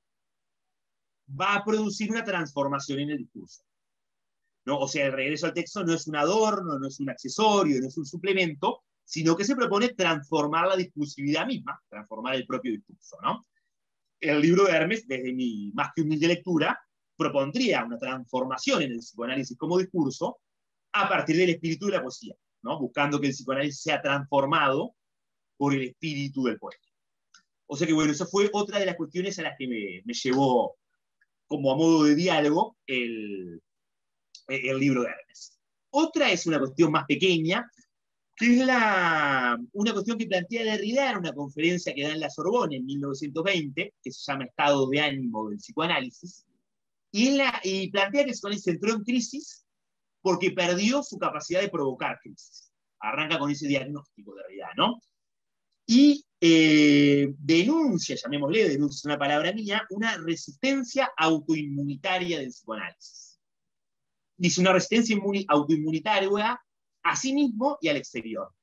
va a producir una transformación en el discurso, ¿no? O sea, el regreso al texto no es un adorno, no es un accesorio, no es un suplemento, sino que se propone transformar la discursividad misma, transformar el propio discurso, ¿no? El libro de Hermes, desde mi más que humilde lectura, propondría una transformación en el psicoanálisis como discurso a partir del espíritu de la poesía, ¿no? Buscando que el psicoanálisis sea transformado por el espíritu del poeta. O sea que, bueno, eso fue otra de las cuestiones a las que me, me llevó como a modo de diálogo el, el libro de Hermes. Otra es una cuestión más pequeña, que es la, una cuestión que plantea Derrida en una conferencia que da en la Sorbona en mil novecientos veinte, que se llama Estado de ánimo del psicoanálisis, y, en la, y plantea que el psicoanálisis entró en crisis porque perdió su capacidad de provocar crisis. Arranca con ese diagnóstico de Derrida, ¿no? Y eh, denuncia, llamémosle, denuncia es una palabra mía, una resistencia autoinmunitaria del psicoanálisis. Dice una resistencia autoinmunitaria a sí mismo y al exterior.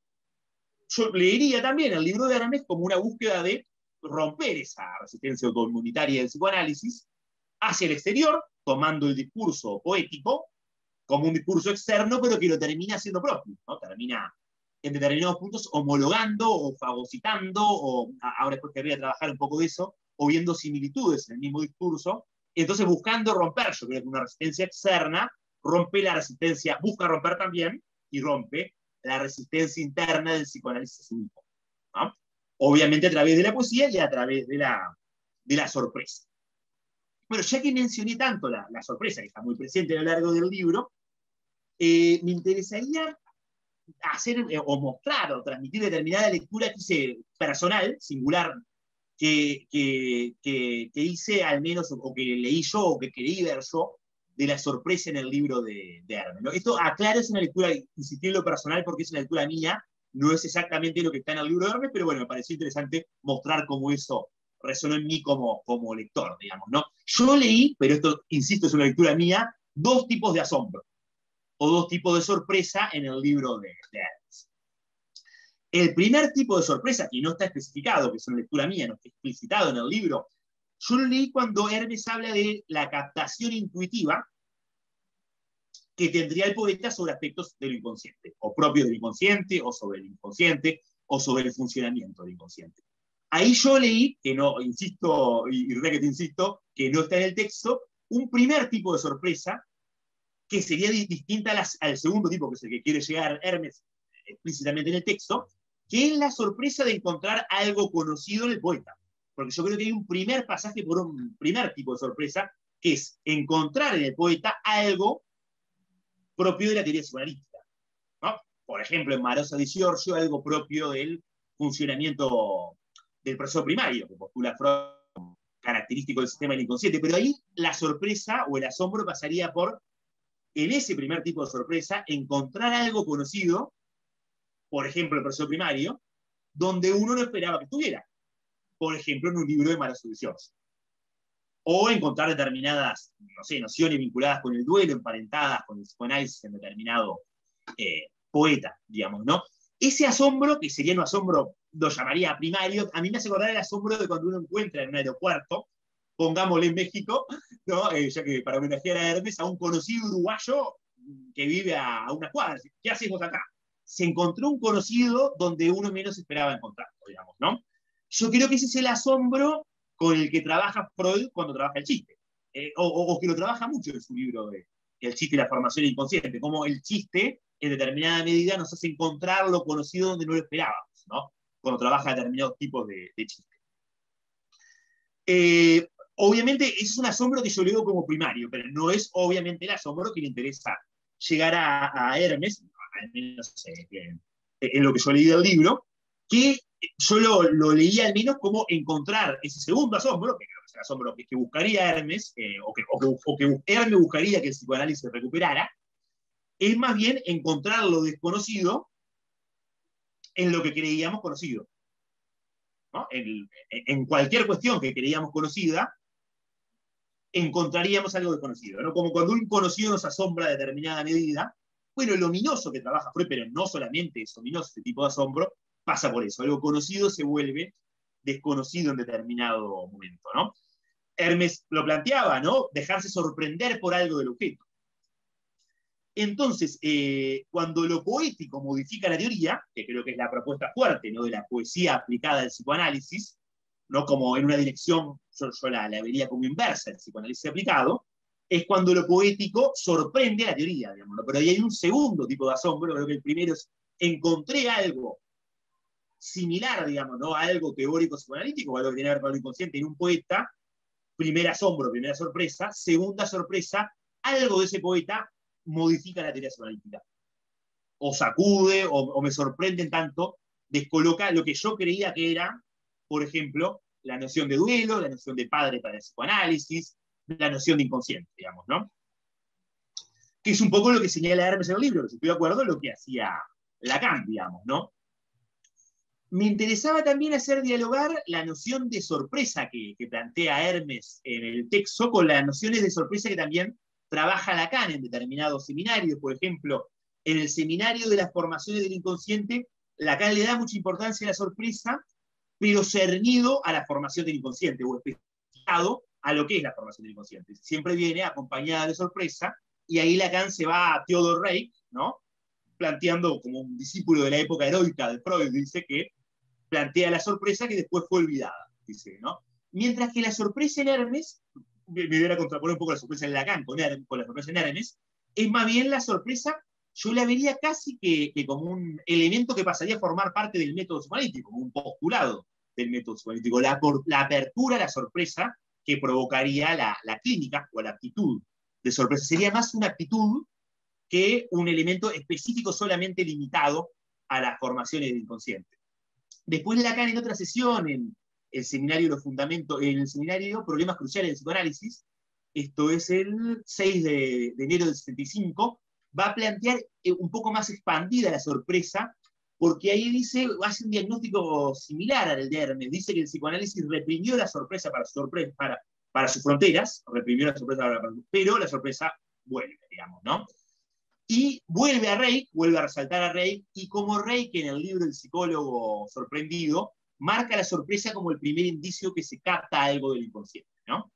Yo leería también el libro de Hermes como una búsqueda de romper esa resistencia autoinmunitaria del psicoanálisis hacia el exterior, tomando el discurso poético como un discurso externo, pero que lo termina siendo propio, ¿no? Termina en determinados puntos homologando o fagocitando, o ahora después querría trabajar un poco de eso, o viendo similitudes en el mismo discurso, entonces buscando romper, yo creo que una resistencia externa rompe la resistencia, busca romper también, y rompe la resistencia interna del psicoanálisis a sí mismo, ¿no? Obviamente a través de la poesía y a través de la, de la sorpresa. Bueno, ya que mencioné tanto la, la sorpresa, que está muy presente a lo largo del libro, eh, me interesaría hacer eh, o mostrar o transmitir determinada lectura que hice personal, singular, que, que, que, que hice al menos, o que leí yo, o que creí ver yo, de la sorpresa en el libro de, de Hermes, ¿no? Esto, aclaro, es una lectura, insistí en lo personal porque es una lectura mía, no es exactamente lo que está en el libro de Hermes, pero bueno, me pareció interesante mostrar cómo eso resonó en mí como, como lector, digamos, ¿no? Yo leí, pero esto, insisto, es una lectura mía, dos tipos de asombro, o dos tipos de sorpresa en el libro de, de Hermes. El primer tipo de sorpresa, que no está especificado, que es una lectura mía, no está explicitado en el libro, yo lo leí cuando Hermes habla de la captación intuitiva que tendría el poeta sobre aspectos del inconsciente, o propios del inconsciente, o sobre el inconsciente, o sobre el funcionamiento del inconsciente. Ahí yo leí, que no, insisto, y, y re que te insisto, que no está en el texto, un primer tipo de sorpresa que sería distinta a las, al segundo tipo, que es el que quiere llegar Hermes explícitamente en el texto, que es la sorpresa de encontrar algo conocido en el poeta. Porque yo creo que hay un primer pasaje por un primer tipo de sorpresa, que es encontrar en el poeta algo propio de la teoría psicoanalítica, ¿no? Por ejemplo, en Marosa di Giorgio, algo propio del funcionamiento del proceso primario, que postula Freud, característico del sistema del inconsciente. Pero ahí la sorpresa o el asombro pasaría por, en ese primer tipo de sorpresa, encontrar algo conocido, por ejemplo, el proceso primario, donde uno no esperaba que estuviera. Por ejemplo, en un libro de Marosa di Giorgio. O encontrar determinadas, no sé, nociones vinculadas con el duelo, emparentadas con el psicoanálisis en determinado eh, poeta, digamos, ¿no? Ese asombro, que sería un asombro, lo llamaría primario, a mí me hace acordar el asombro de cuando uno encuentra en un aeropuerto, pongámosle en México, ¿no? Eh, ya que para homenajear a Hermes, a un conocido uruguayo que vive a, a una cuadra. ¿Qué haces vos acá? Se encontró un conocido donde uno menos esperaba encontrarlo, digamos, ¿no? Yo creo que ese es el asombro con el que trabaja Freud cuando trabaja el chiste, eh, o, o, o que lo trabaja mucho en su libro de El chiste y la formación inconsciente, como el chiste en determinada medida nos hace encontrar lo conocido donde no lo esperábamos, ¿no? Cuando trabaja determinados tipos de, de chiste. Eh, obviamente ese es un asombro que yo leo como primario, pero no es obviamente el asombro que le interesa llegar a, a Hermes, al menos eh, en lo que yo leí del libro, que yo lo, lo leía al menos como encontrar ese segundo asombro, que creo que es el asombro que, que buscaría Hermes, eh, o, que, o, que, o que Hermes buscaría que el psicoanálisis recuperara, es más bien encontrar lo desconocido en lo que creíamos conocido. ¿No? En, en cualquier cuestión que creíamos conocida, encontraríamos algo desconocido, ¿no? Como cuando un conocido nos asombra a determinada medida. Bueno, el ominoso que trabaja Freud, pero no solamente es ominoso, este tipo de asombro, pasa por eso. Algo conocido se vuelve desconocido en determinado momento, ¿no? Hermes lo planteaba, ¿no? Dejarse sorprender por algo del objeto. Entonces, eh, cuando lo poético modifica la teoría, que creo que es la propuesta fuerte, ¿no?, de la poesía aplicada al psicoanálisis, ¿no?, como en una dirección, yo, yo la, la vería como inversa, el psicoanálisis aplicado, es cuando lo poético sorprende a la teoría, digamos, ¿no? Pero ahí hay un segundo tipo de asombro. Creo que el primero es, encontré algo similar, digamos, ¿no?, a algo teórico psicoanalítico, o algo que tiene que ver con lo inconsciente en un poeta. Primer asombro, primera sorpresa. Segunda sorpresa, algo de ese poeta modifica la teoría psicoanalítica. O sacude, o, o me sorprende en tanto, descoloca lo que yo creía que era, por ejemplo, la noción de duelo, la noción de padre para el psicoanálisis, la noción de inconsciente, digamos, ¿no? Que es un poco lo que señala Hermes en el libro, que si estoy de acuerdo, lo que hacía Lacan, digamos, ¿no? Me interesaba también hacer dialogar la noción de sorpresa que, que plantea Hermes en el texto con las nociones de sorpresa que también trabaja Lacan en determinados seminarios. Por ejemplo, en el seminario de las formaciones del inconsciente, Lacan le da mucha importancia a la sorpresa, pero cernido a la formación del inconsciente, o especificado a lo que es la formación del inconsciente. Siempre viene acompañada de sorpresa, y ahí Lacan se va a Theodor Reik, ¿no?, planteando como un discípulo de la época heroica de Freud, dice que plantea la sorpresa que después fue olvidada, dice, ¿no? Mientras que la sorpresa en Hermes, me voy a contraponer un poco la sorpresa en Lacan con, Hermes, con la sorpresa en Hermes, es más bien la sorpresa, yo la vería casi que, que como un elemento que pasaría a formar parte del método psicoanalítico, como un postulado del método psicoanalítico, la, la apertura a la sorpresa que provocaría la, la clínica o la actitud de sorpresa. Sería más una actitud que un elemento específico solamente limitado a las formaciones del inconsciente. Después Lacan, en otra sesión, en el seminario Los Fundamentos, en el seminario Problemas Cruciales del Psicoanálisis, esto es el seis de, de enero del setenta y cinco, va a plantear un poco más expandida la sorpresa, porque ahí dice, hace un diagnóstico similar al de Hermes, dice que el psicoanálisis reprimió la sorpresa para, sorpresa, para, para sus fronteras, reprimió la sorpresa para, para, pero la sorpresa vuelve, digamos, ¿no? Y vuelve a Reik, vuelve a resaltar a Reik, y como Reik en el libro El psicólogo sorprendido, marca la sorpresa como el primer indicio que se capta algo del inconsciente, ¿no?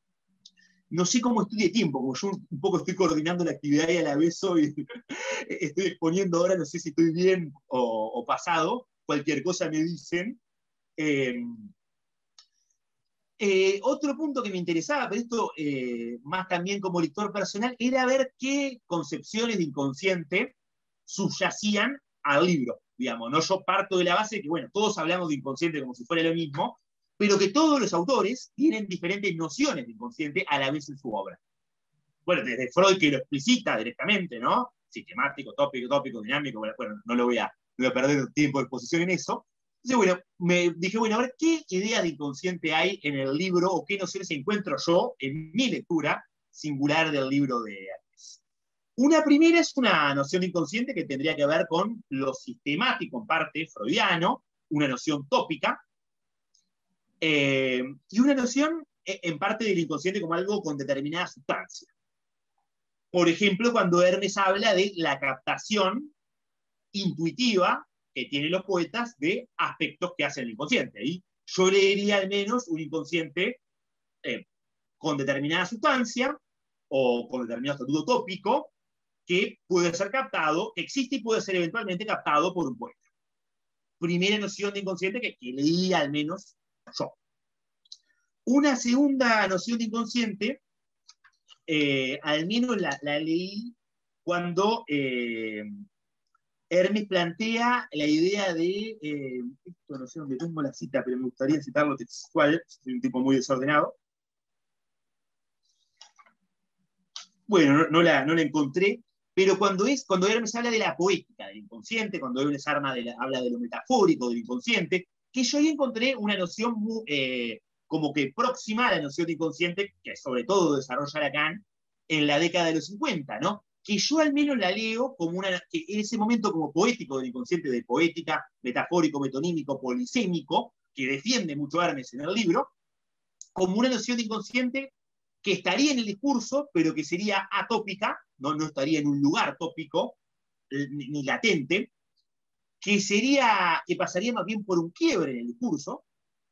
No sé cómo estoy de tiempo, como yo un poco estoy coordinando la actividad y a la vez soy, estoy exponiendo ahora, no sé si estoy bien o, o pasado, cualquier cosa me dicen. Eh, Eh, otro punto que me interesaba, pero esto eh, más también como lector personal, era ver qué concepciones de inconsciente subyacían al libro, digamos, ¿no? Yo parto de la base de que, bueno, todos hablamos de inconsciente como si fuera lo mismo, pero que todos los autores tienen diferentes nociones de inconsciente a la vez en su obra. Bueno, desde Freud, que lo explicita directamente, ¿no? Sistemático, tópico, tópico, dinámico, bueno, no lo voy a, no voy a perder tiempo de exposición en eso. Entonces, bueno, me dije, bueno, a ver, ¿qué idea de inconsciente hay en el libro o qué nociones encuentro yo en mi lectura singular del libro de Hermes? Una primera es una noción de inconsciente que tendría que ver con lo sistemático, en parte freudiano, una noción tópica, eh, y una noción en parte del inconsciente como algo con determinada sustancia. Por ejemplo, cuando Hermes habla de la captación intuitiva que tienen los poetas de aspectos que hacen el inconsciente. Ahí yo leería al menos un inconsciente eh, con determinada sustancia o con determinado estatuto tópico que puede ser captado, que existe y puede ser eventualmente captado por un poeta. Primera noción de inconsciente que, que leía al menos yo. Una segunda noción de inconsciente, eh, al menos la, la leí cuando eh, Hermes plantea la idea de, eh, esto no sé dónde tengo la cita, pero me gustaría citarlo textual, soy un tipo muy desordenado. Bueno, no, no, la, no la encontré, Pero cuando, es, cuando Hermes habla de la poética del inconsciente, cuando Hermes habla de, la, habla de lo metafórico del inconsciente, que yo ahí encontré una noción muy, eh, como que próxima a la noción de inconsciente, que sobre todo desarrolla Lacan en la década de los cincuenta, ¿no? Que yo al menos la leo como una, que en ese momento como poético del inconsciente, de poética, metafórico, metonímico, polisémico, que defiende mucho Hermes en el libro, como una noción de inconsciente que estaría en el discurso, pero que sería atópica, no, no estaría en un lugar tópico, ni, ni latente, que, sería, que pasaría más bien por un quiebre en el discurso,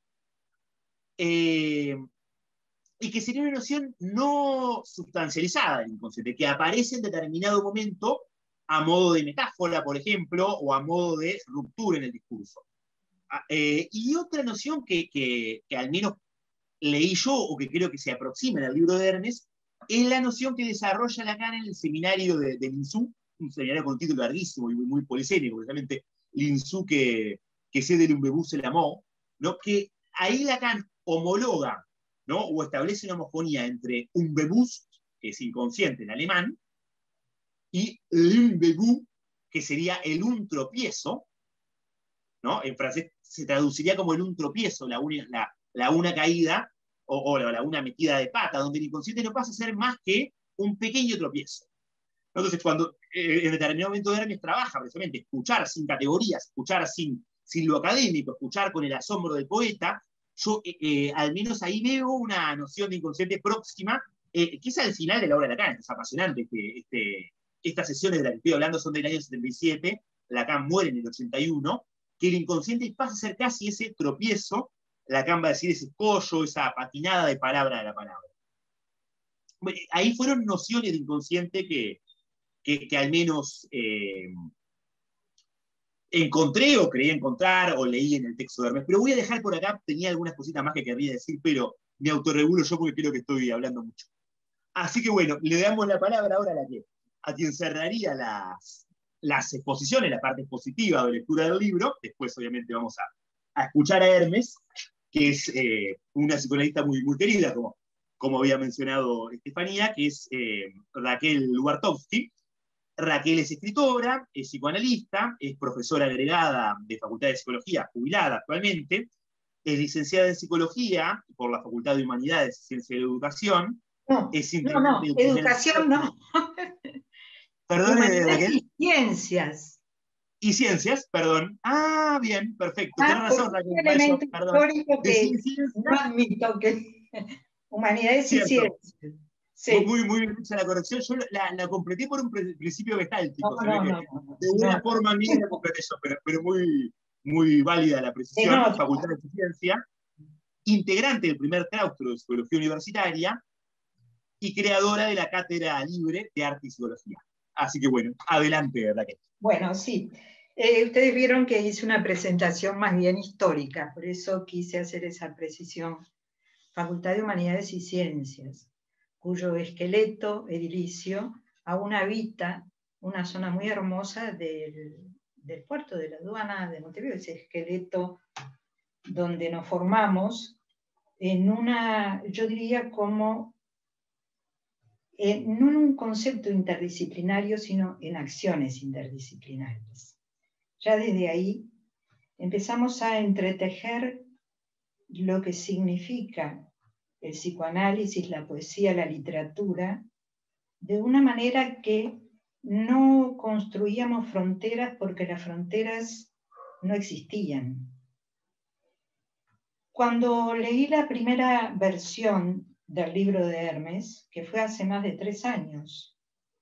eh, y que sería una noción no sustancializada del inconsciente, que aparece en determinado momento a modo de metáfora, por ejemplo, o a modo de ruptura en el discurso. Eh, y otra noción que, que, que al menos leí yo, o que creo que se aproxima en el libro de Hermes, es la noción que desarrolla Lacan en el seminario de, de Linzú, un seminario con un título larguísimo y muy, muy polisémico, precisamente Linzú que, que cede el Umbebus el amor, ¿no? Que ahí Lacan homologa, ¿no? O establece una homofonía entre Umbebus, que es inconsciente en alemán, y l'Umbebus, que sería el un tropiezo, ¿no? En francés se traduciría como el un tropiezo, la una, la, la una caída, o, o la, la una metida de pata, donde el inconsciente no pasa a ser más que un pequeño tropiezo. Entonces, cuando eh, en determinado momento de Hermes trabaja precisamente escuchar sin categorías, escuchar sin, sin lo académico, escuchar con el asombro del poeta, yo eh, eh, al menos ahí veo una noción de inconsciente próxima, eh, que es al final de la obra de Lacan. Es apasionante. Este, este, estas sesiones de las que estoy hablando son del año setenta y siete, Lacan muere en el ochenta y uno, que el inconsciente pasa a ser casi ese tropiezo, Lacan va a decir ese escollo, esa patinada de palabra de la palabra. Bueno, ahí fueron nociones de inconsciente que, que, que al menos eh, encontré o creí encontrar o leí en el texto de Hermes. Pero voy a dejar por acá, tenía algunas cositas más que querría decir, pero me autorregulo yo porque creo que estoy hablando mucho. Así que bueno, le damos la palabra ahora a, la que, a quien cerraría las, las exposiciones, la parte expositiva de lectura del libro. Después obviamente vamos a, a escuchar a Hermes, que es eh, una psicoanalista muy, muy querida, como, como había mencionado Estefanía, que es eh, Raquel Lubartowski. Raquel es escritora, es psicoanalista, es profesora agregada de Facultad de Psicología, jubilada actualmente, es licenciada en Psicología por la Facultad de Humanidades y Ciencia de la Educación. No, Es no, no, educación no. Perdón, Humanidades Raquel. y ciencias. Y ciencias, perdón. Ah, bien, perfecto. Ah, Tienes razón, Raquel. Un elemento eso, perdón. histórico que ciencias, no admito que... Humanidades cierto. y ciencias. Sí. Muy, muy bien hecha la corrección. Yo la, la completé por un principio gestáltico. No, no, que no, no, de buena no. forma mía la completé yo, pero, pero muy, muy válida la precisión. No, no. Facultad de Ciencia, integrante del primer claustro de Psicología Universitaria y creadora de la Cátedra Libre de Arte y Psicología. Así que bueno, adelante, Raquel. Bueno, sí. Eh, ustedes vieron que hice una presentación más bien histórica, por eso quise hacer esa precisión. Facultad de Humanidades y Ciencias, cuyo esqueleto edilicio aún habita una zona muy hermosa del, del puerto de la aduana de Montevideo, ese esqueleto donde nos formamos en una, yo diría como, eh, no en un concepto interdisciplinario, sino en acciones interdisciplinarias. Ya desde ahí empezamos a entretejer lo que significa el psicoanálisis, la poesía, la literatura, de una manera que no construíamos fronteras porque las fronteras no existían. Cuando leí la primera versión del libro de Hermes, que fue hace más de tres años,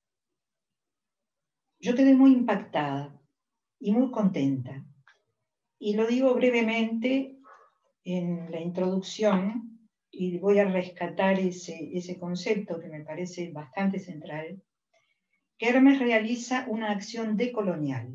yo quedé muy impactada y muy contenta. Y lo digo brevemente en la introducción, y voy a rescatar ese, ese concepto que me parece bastante central, que Hermes realiza una acción decolonial.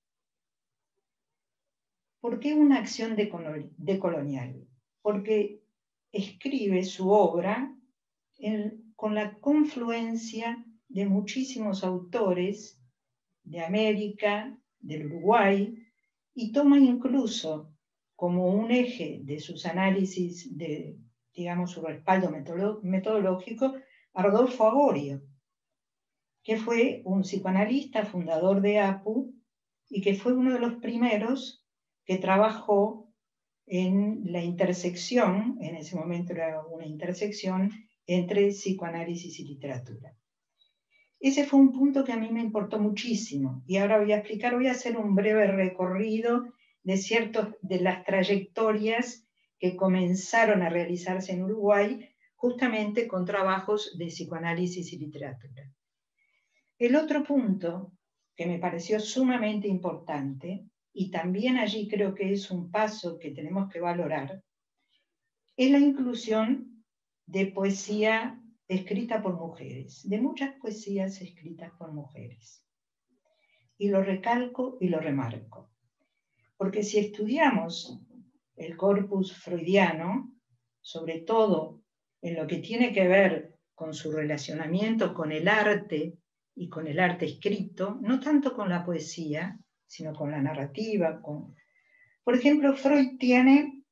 ¿Por qué una acción decolonial? Porque escribe su obra en, con la confluencia de muchísimos autores de América, del Uruguay, y toma incluso como un eje de sus análisis, de, digamos, su respaldo metodológico, a Rodolfo Agorio. que fue un psicoanalista, fundador de A P U, y que fue uno de los primeros que trabajó en la intersección, en ese momento era una intersección, entre psicoanálisis y literatura. Ese fue un punto que a mí me importó muchísimo, y ahora voy a explicar, voy a hacer un breve recorrido de ciertas de las trayectorias que comenzaron a realizarse en Uruguay, justamente con trabajos de psicoanálisis y literatura. El otro punto que me pareció sumamente importante, y también allí creo que es un paso que tenemos que valorar, es la inclusión de poesía escrita por mujeres, de muchas poesías escritas por mujeres. Y lo recalco y lo remarco, porque si estudiamos el corpus freudiano, sobre todo en lo que tiene que ver con su relacionamiento con el arte y con el arte escrito, no tanto con la poesía, sino con la narrativa. Con... Por ejemplo, Freud tiene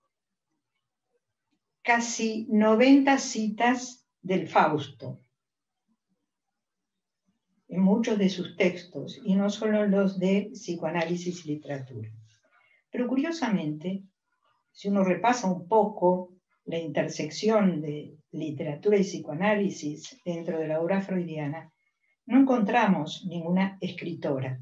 casi noventa citas del Fausto en muchos de sus textos, y no solo los de psicoanálisis y literatura. Pero curiosamente, si uno repasa un poco la intersección de literatura y psicoanálisis dentro de la obra freudiana, no encontramos ninguna escritora.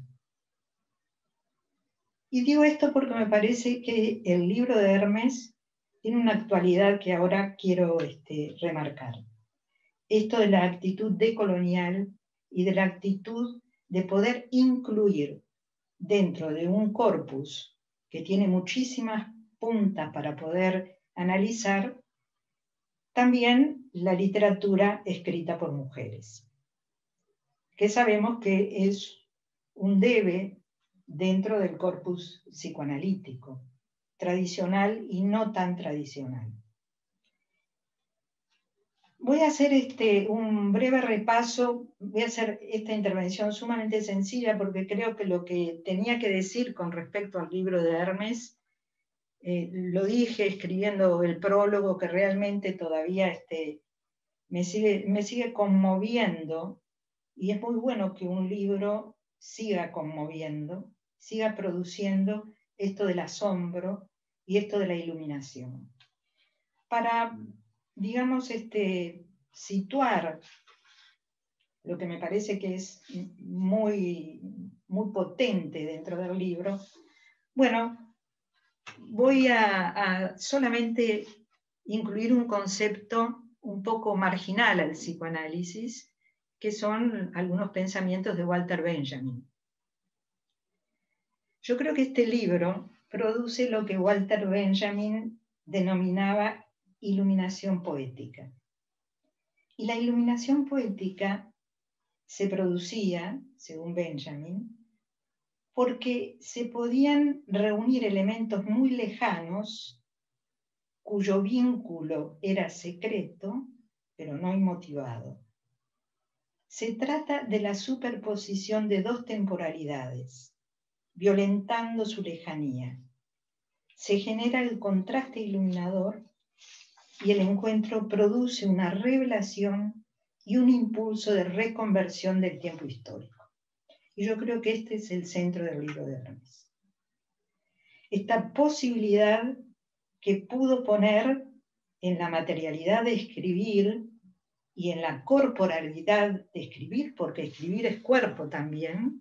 Y digo esto porque me parece que el libro de Hermes tiene una actualidad que ahora quiero este, remarcar. Esto de la actitud decolonial y de la actitud de poder incluir dentro de un corpus que tiene muchísimas puntas para poder analizar, también la literatura escrita por mujeres, que sabemos que es un debe dentro del corpus psicoanalítico, tradicional y no tan tradicional. Voy a hacer este, un breve repaso, voy a hacer esta intervención sumamente sencilla porque creo que lo que tenía que decir con respecto al libro de Hermes, eh, lo dije escribiendo el prólogo, que realmente todavía este, me, sigue, me sigue conmoviendo, y es muy bueno que un libro siga conmoviendo, siga produciendo esto del asombro y esto de la iluminación. Para, digamos, este, situar lo que me parece que es muy, muy potente dentro del libro, bueno, voy a, a solamente incluir un concepto un poco marginal al psicoanálisis, que son algunos pensamientos de Walter Benjamin. Yo creo que este libro produce lo que Walter Benjamin denominaba iluminación poética. Y la iluminación poética se producía, según Benjamin, porque se podían reunir elementos muy lejanos cuyo vínculo era secreto, pero no inmotivado. Se trata de la superposición de dos temporalidades, violentando su lejanía. Se genera el contraste iluminador y el encuentro produce una revelación y un impulso de reconversión del tiempo histórico. Y yo creo que este es el centro del libro de Hermes. Esta posibilidad que pudo poner en la materialidad de escribir y en la corporalidad de escribir, porque escribir es cuerpo también,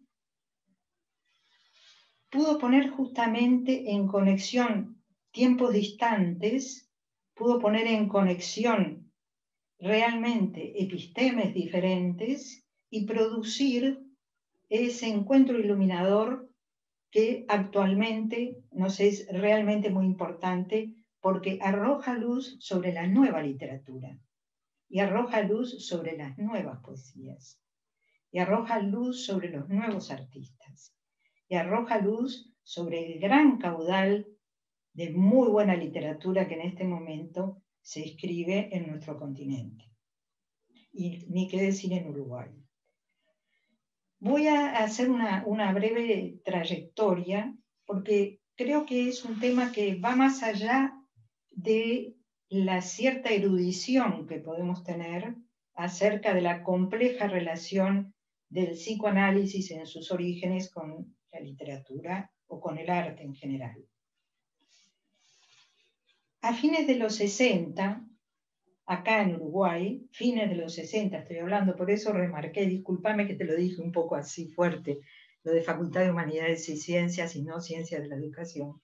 pudo poner justamente en conexión tiempos distantes, pudo poner en conexión realmente epistemes diferentes y producir ese encuentro iluminador que actualmente nos es realmente muy importante porque arroja luz sobre la nueva literatura y arroja luz sobre las nuevas poesías y arroja luz sobre los nuevos artistas y arroja luz sobre el gran caudal de muy buena literatura que en este momento se escribe en nuestro continente. Y ni qué decir en Uruguay. Voy a hacer una, una breve trayectoria porque creo que es un tema que va más allá de la cierta erudición que podemos tener acerca de la compleja relación del psicoanálisis en sus orígenes con la literatura o con el arte en general. A fines de los sesenta, acá en Uruguay, fines de los sesenta estoy hablando, por eso remarqué, discúlpame que te lo dije un poco así fuerte, lo de Facultad de Humanidades y Ciencias y no Ciencias de la Educación.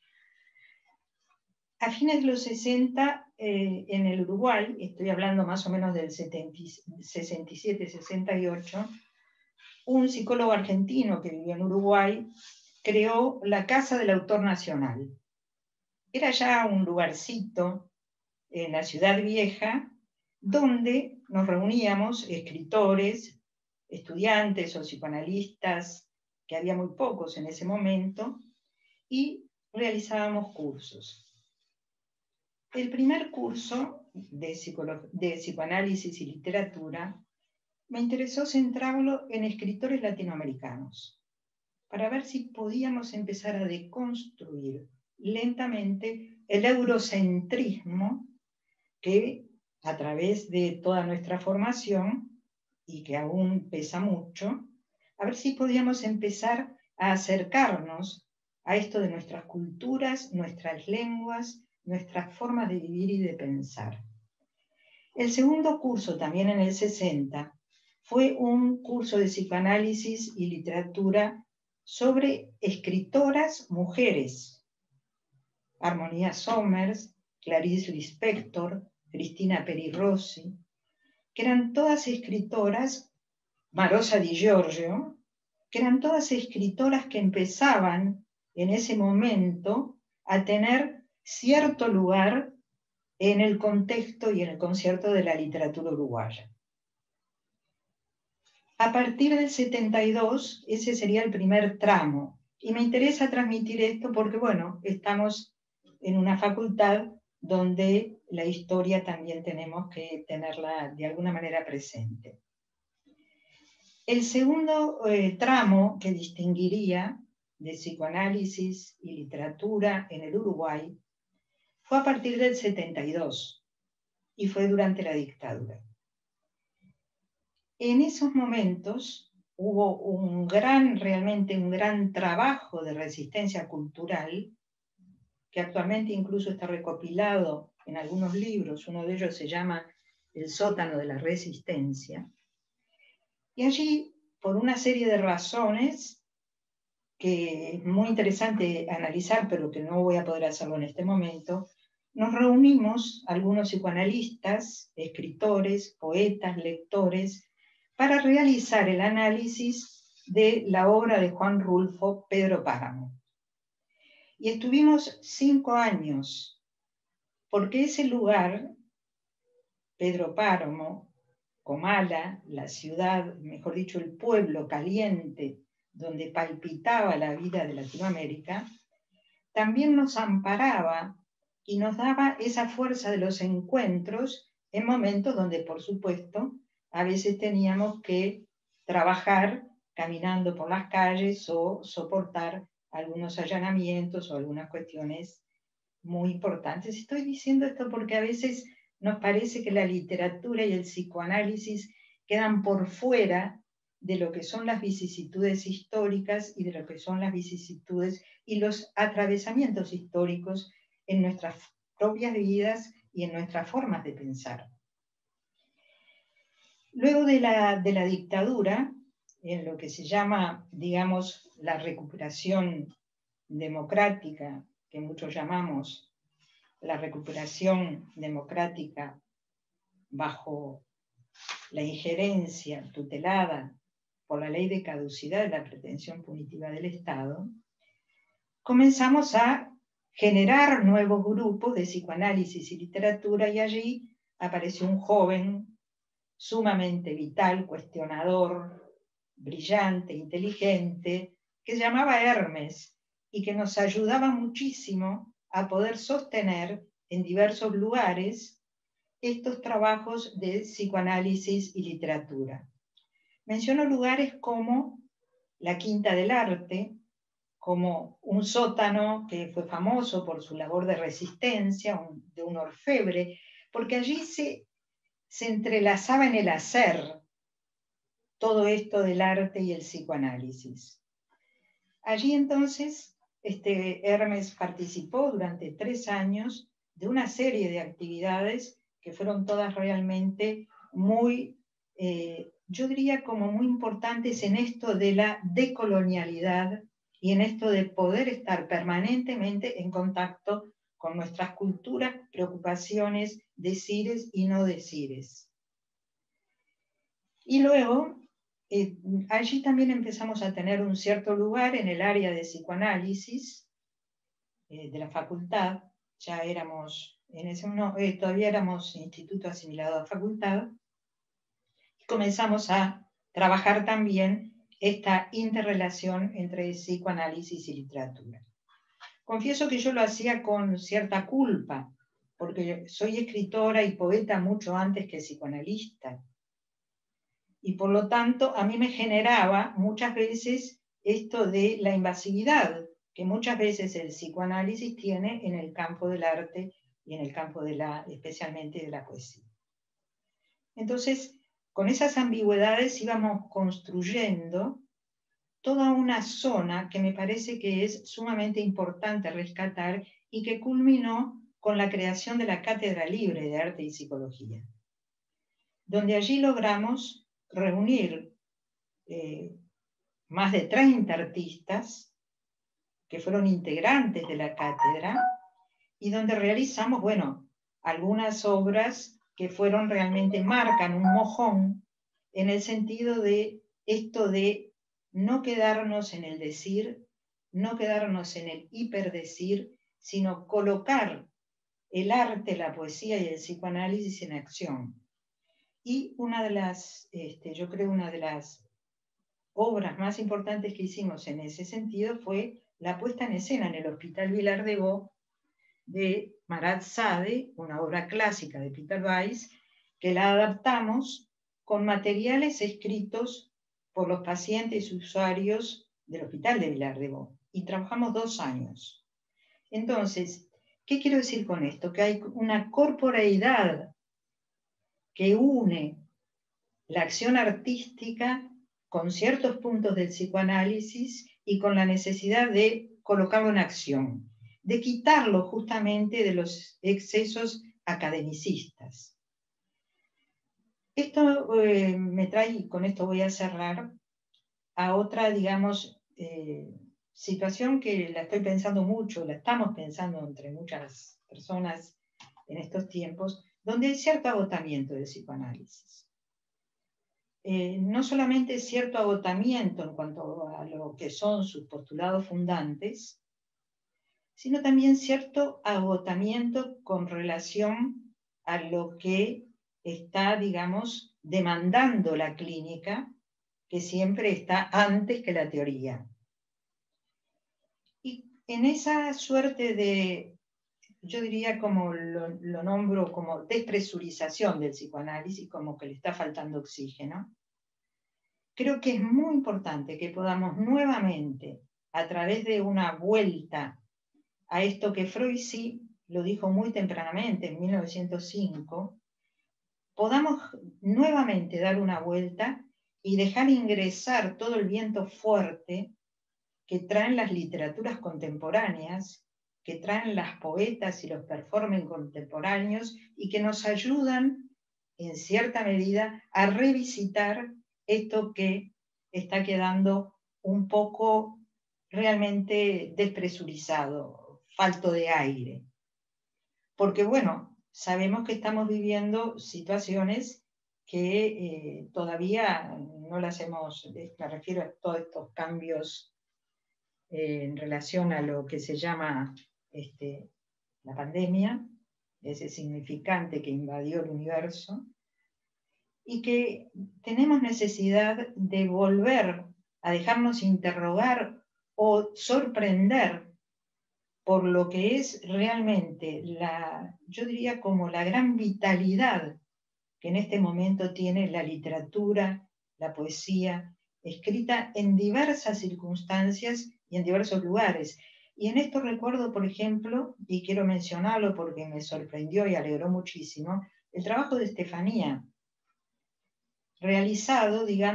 A fines de los sesenta, eh, en el Uruguay, estoy hablando más o menos del sesenta y siete, sesenta y ocho, un psicólogo argentino que vivía en Uruguay creó la Casa del Autor Nacional. Era ya un lugarcito en la Ciudad Vieja donde nos reuníamos escritores, estudiantes o psicoanalistas, que había muy pocos en ese momento, y realizábamos cursos. El primer curso de, de psicoanálisis y literatura me interesó centrarlo en escritores latinoamericanos, para ver si podíamos empezar a deconstruir lentamente el eurocentrismo que a través de toda nuestra formación, y que aún pesa mucho, a ver si podíamos empezar a acercarnos a esto de nuestras culturas, nuestras lenguas, nuestras formas de vivir y de pensar. El segundo curso, también en el sesenta, fue un curso de psicoanálisis y literatura sobre escritoras mujeres. Armonía Somers, Clarice Lispector, Cristina Peri Rossi, que eran todas escritoras, Marosa Di Giorgio, que eran todas escritoras que empezaban en ese momento a tener cierto lugar en el contexto y en el concierto de la literatura uruguaya. A partir del setenta y dos, ese sería el primer tramo. Y me interesa transmitir esto porque, bueno, estamos en una facultad donde la historia también tenemos que tenerla de alguna manera presente. El segundo eh, tramo que distinguiría de psicoanálisis y literatura en el Uruguay fue a partir del setenta y dos y fue durante la dictadura. En esos momentos hubo un gran, realmente un gran trabajo de resistencia cultural, que actualmente incluso está recopilado en algunos libros. Uno de ellos se llama El sótano de la resistencia. Y allí, por una serie de razones que es muy interesante analizar, pero que no voy a poder hacerlo en este momento, nos reunimos algunos psicoanalistas, escritores, poetas, lectores, para realizar el análisis de la obra de Juan Rulfo, Pedro Páramo. Y estuvimos cinco años, porque ese lugar, Pedro Páramo, Comala, la ciudad, mejor dicho, el pueblo caliente, donde palpitaba la vida de Latinoamérica, también nos amparaba y nos daba esa fuerza de los encuentros en momentos donde, por supuesto, a veces teníamos que trabajar caminando por las calles o soportar algunos allanamientos o algunas cuestiones muy importantes. Estoy diciendo esto porque a veces nos parece que la literatura y el psicoanálisis quedan por fuera de lo que son las vicisitudes históricas y de lo que son las vicisitudes y los atravesamientos históricos en nuestras propias vidas y en nuestras formas de pensar. Luego de la, de la dictadura, en lo que se llama, digamos, la recuperación democrática, que muchos llamamos la recuperación democrática bajo la injerencia tutelada por la ley de caducidad de la pretensión punitiva del Estado, comenzamos a generar nuevos grupos de psicoanálisis y literatura, y allí apareció un joven sumamente vital, cuestionador, brillante, inteligente, que se llamaba Hermes y que nos ayudaba muchísimo a poder sostener en diversos lugares estos trabajos de psicoanálisis y literatura. Menciono lugares como la Quinta del Arte, como un sótano que fue famoso por su labor de resistencia, un, de un orfebre, porque allí se, se entrelazaba en el hacer todo esto del arte y el psicoanálisis. Allí entonces este, Hermes participó durante tres años de una serie de actividades que fueron todas realmente muy, eh, yo diría como muy importantes en esto de la decolonialidad y en esto de poder estar permanentemente en contacto con nuestras culturas, preocupaciones, decires y no decires. Y luego, eh, allí también empezamos a tener un cierto lugar en el área de psicoanálisis eh, de la facultad. Ya éramos, en ese, no, eh, todavía éramos instituto asimilado a facultad. Y comenzamos a trabajar también esta interrelación entre psicoanálisis y literatura. Confieso que yo lo hacía con cierta culpa, porque soy escritora y poeta mucho antes que psicoanalista. Y por lo tanto, a mí me generaba muchas veces esto de la invasividad, que muchas veces el psicoanálisis tiene en el campo del arte y en el campo de la, especialmente de la poesía. Entonces, con esas ambigüedades íbamos construyendo toda una zona que me parece que es sumamente importante rescatar y que culminó con la creación de la Cátedra Libre de Arte y Psicología, donde allí logramos reunir eh, más de treinta artistas que fueron integrantes de la cátedra y donde realizamos, bueno, algunas obras que fueron realmente, marcan un mojón en el sentido de esto de no quedarnos en el decir, no quedarnos en el hiperdecir, sino colocar el arte, la poesía y el psicoanálisis en acción. Y una de las, este, yo creo, una de las obras más importantes que hicimos en ese sentido fue la puesta en escena en el Hospital Vilar de Bo de Marat Sade, una obra clásica de Peter Weiss, que la adaptamos con materiales escritos por los pacientes y usuarios del Hospital de Vilar de Bo. Y trabajamos dos años. Entonces, ¿qué quiero decir con esto? Que hay una corporeidad que une la acción artística con ciertos puntos del psicoanálisis y con la necesidad de colocarlo en acción, de quitarlo justamente de los excesos academicistas. Esto eh, me trae, y con esto voy a cerrar, a otra, digamos, eh, situación que la estoy pensando mucho, la estamos pensando entre muchas personas en estos tiempos, donde hay cierto agotamiento del psicoanálisis. Eh, no solamente cierto agotamiento en cuanto a lo que son sus postulados fundantes, sino también cierto agotamiento con relación a lo que está, digamos, demandando la clínica, que siempre está antes que la teoría. Y en esa suerte de, yo diría como lo, lo nombro como despresurización del psicoanálisis, como que le está faltando oxígeno, creo que es muy importante que podamos nuevamente, a través de una vuelta a esto que Freud sí lo dijo muy tempranamente, en mil novecientos cinco, podamos nuevamente dar una vuelta y dejar ingresar todo el viento fuerte que traen las literaturas contemporáneas, que traen las poetas y los performers contemporáneos y que nos ayudan, en cierta medida, a revisitar esto que está quedando un poco realmente despresurizado, falto de aire. Porque, bueno, sabemos que estamos viviendo situaciones que eh, todavía no las hemos, me refiero a todos estos cambios eh, en relación a lo que se llama este, la pandemia, ese significante que invadió el universo, y que tenemos necesidad de volver a dejarnos interrogar o sorprender por lo que es realmente la, yo diría como la gran vitalidad que en este momento tiene la literatura, la poesía, escrita en diversas circunstancias y en diversos lugares. Y en esto recuerdo, por ejemplo, y quiero mencionarlo porque me sorprendió y alegró muchísimo, el trabajo de Estefanía, realizado, digamos,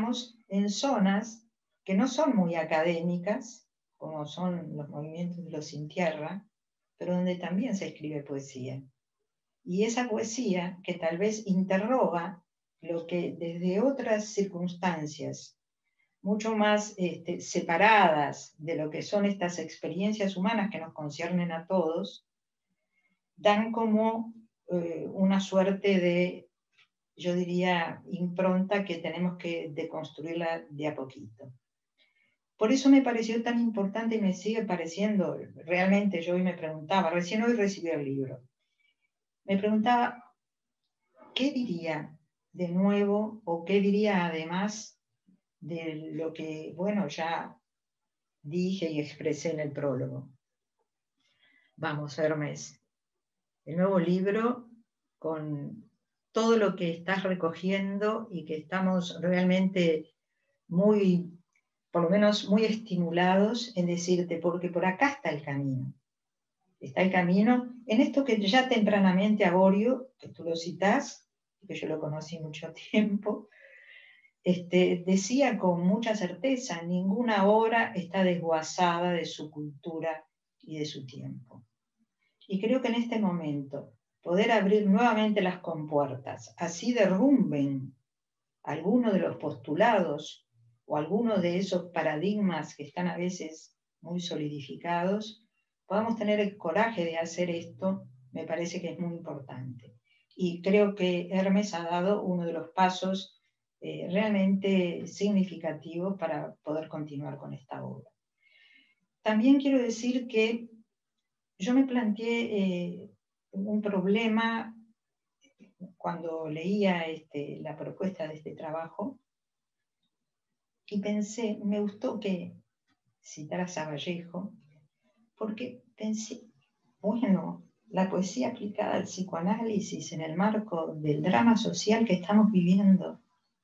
en zonas que no son muy académicas, como son los movimientos de los sin tierra, pero donde también se escribe poesía. Y esa poesía que tal vez interroga lo que desde otras circunstancias, mucho más este, separadas de lo que son estas experiencias humanas que nos conciernen a todos, dan como eh, una suerte de, yo diría, impronta que tenemos que deconstruirla de a poquito. Por eso me pareció tan importante y me sigue pareciendo, realmente yo hoy me preguntaba, recién hoy recibí el libro, me preguntaba, ¿qué diría de nuevo o qué diría además de lo que, bueno, ya dije y expresé en el prólogo? Vamos, Hermes, el nuevo libro con todo lo que estás recogiendo y que estamos realmente muy, por lo menos muy estimulados en decirte, porque por acá está el camino. Está el camino en esto que ya tempranamente Agorio, que tú lo citás, que yo lo conocí mucho tiempo, este, decía con mucha certeza, ninguna obra está desguazada de su cultura y de su tiempo. Y creo que en este momento, poder abrir nuevamente las compuertas, así derrumben algunos de los postulados o algunos de esos paradigmas que están a veces muy solidificados, podamos tener el coraje de hacer esto, me parece que es muy importante. Y creo que Hermes ha dado uno de los pasos eh, realmente significativos para poder continuar con esta obra. También quiero decir que yo me planteé eh, un problema cuando leía este, la propuesta de este trabajo y pensé, me gustó que citaras a Vallejo, porque pensé, bueno, la poesía aplicada al psicoanálisis en el marco del drama social que estamos viviendo,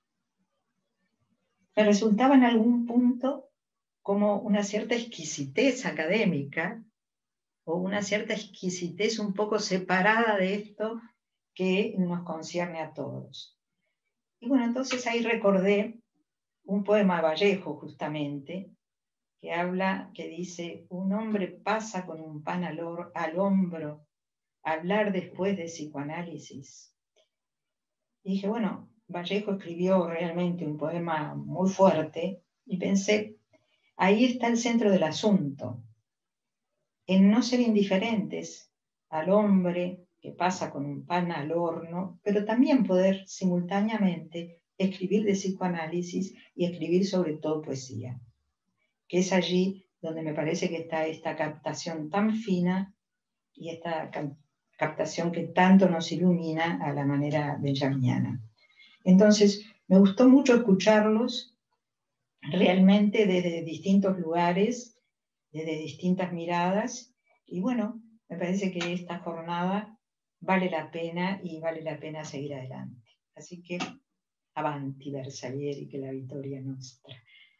me resultaba en algún punto como una cierta exquisitez académica o una cierta exquisitez un poco separada de esto que nos concierne a todos. Y bueno, entonces ahí recordé un poema de Vallejo justamente, que habla, que dice, un hombre pasa con un pan al, or, al hombro a hablar después de psicoanálisis. Y dije, bueno, Vallejo escribió realmente un poema muy fuerte y pensé, ahí está el centro del asunto, en no ser indiferentes al hombre que pasa con un pan al horno, pero también poder simultáneamente escribir de psicoanálisis y escribir sobre todo poesía, que es allí donde me parece que está esta captación tan fina y esta captación que tanto nos ilumina a la manera benjaminiana. Entonces, me gustó mucho escucharlos realmente desde distintos lugares, desde distintas miradas, y bueno, me parece que esta jornada vale la pena y vale la pena seguir adelante. Así que, avanti Versalieri, que la victoria nuestra.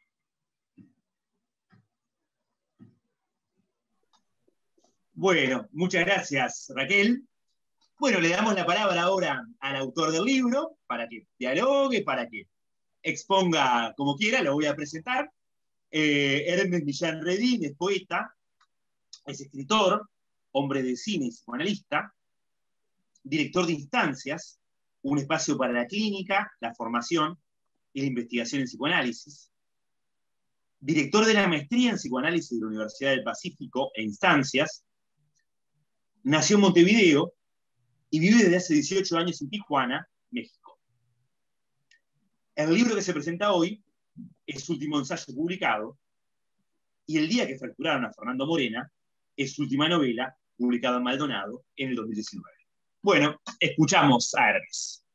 Bueno, muchas gracias, Raquel. Bueno, le damos la palabra ahora al autor del libro para que dialogue, para que exponga como quiera, lo voy a presentar. Eh, Hermes Millán Redín es poeta, es escritor, hombre de cine y psicoanalista, director de Instancias, un espacio para la clínica, la formación y la investigación en psicoanálisis, director de la maestría en psicoanálisis de la Universidad del Pacífico e Instancias, nació en Montevideo y vive desde hace dieciocho años en Tijuana, México. El libro que se presenta hoy es su último ensayo publicado, y El día que fracturaron a Fernando Morena es su última novela, publicada en Maldonado en el dos mil diecinueve. Bueno, escuchamos a Hermes.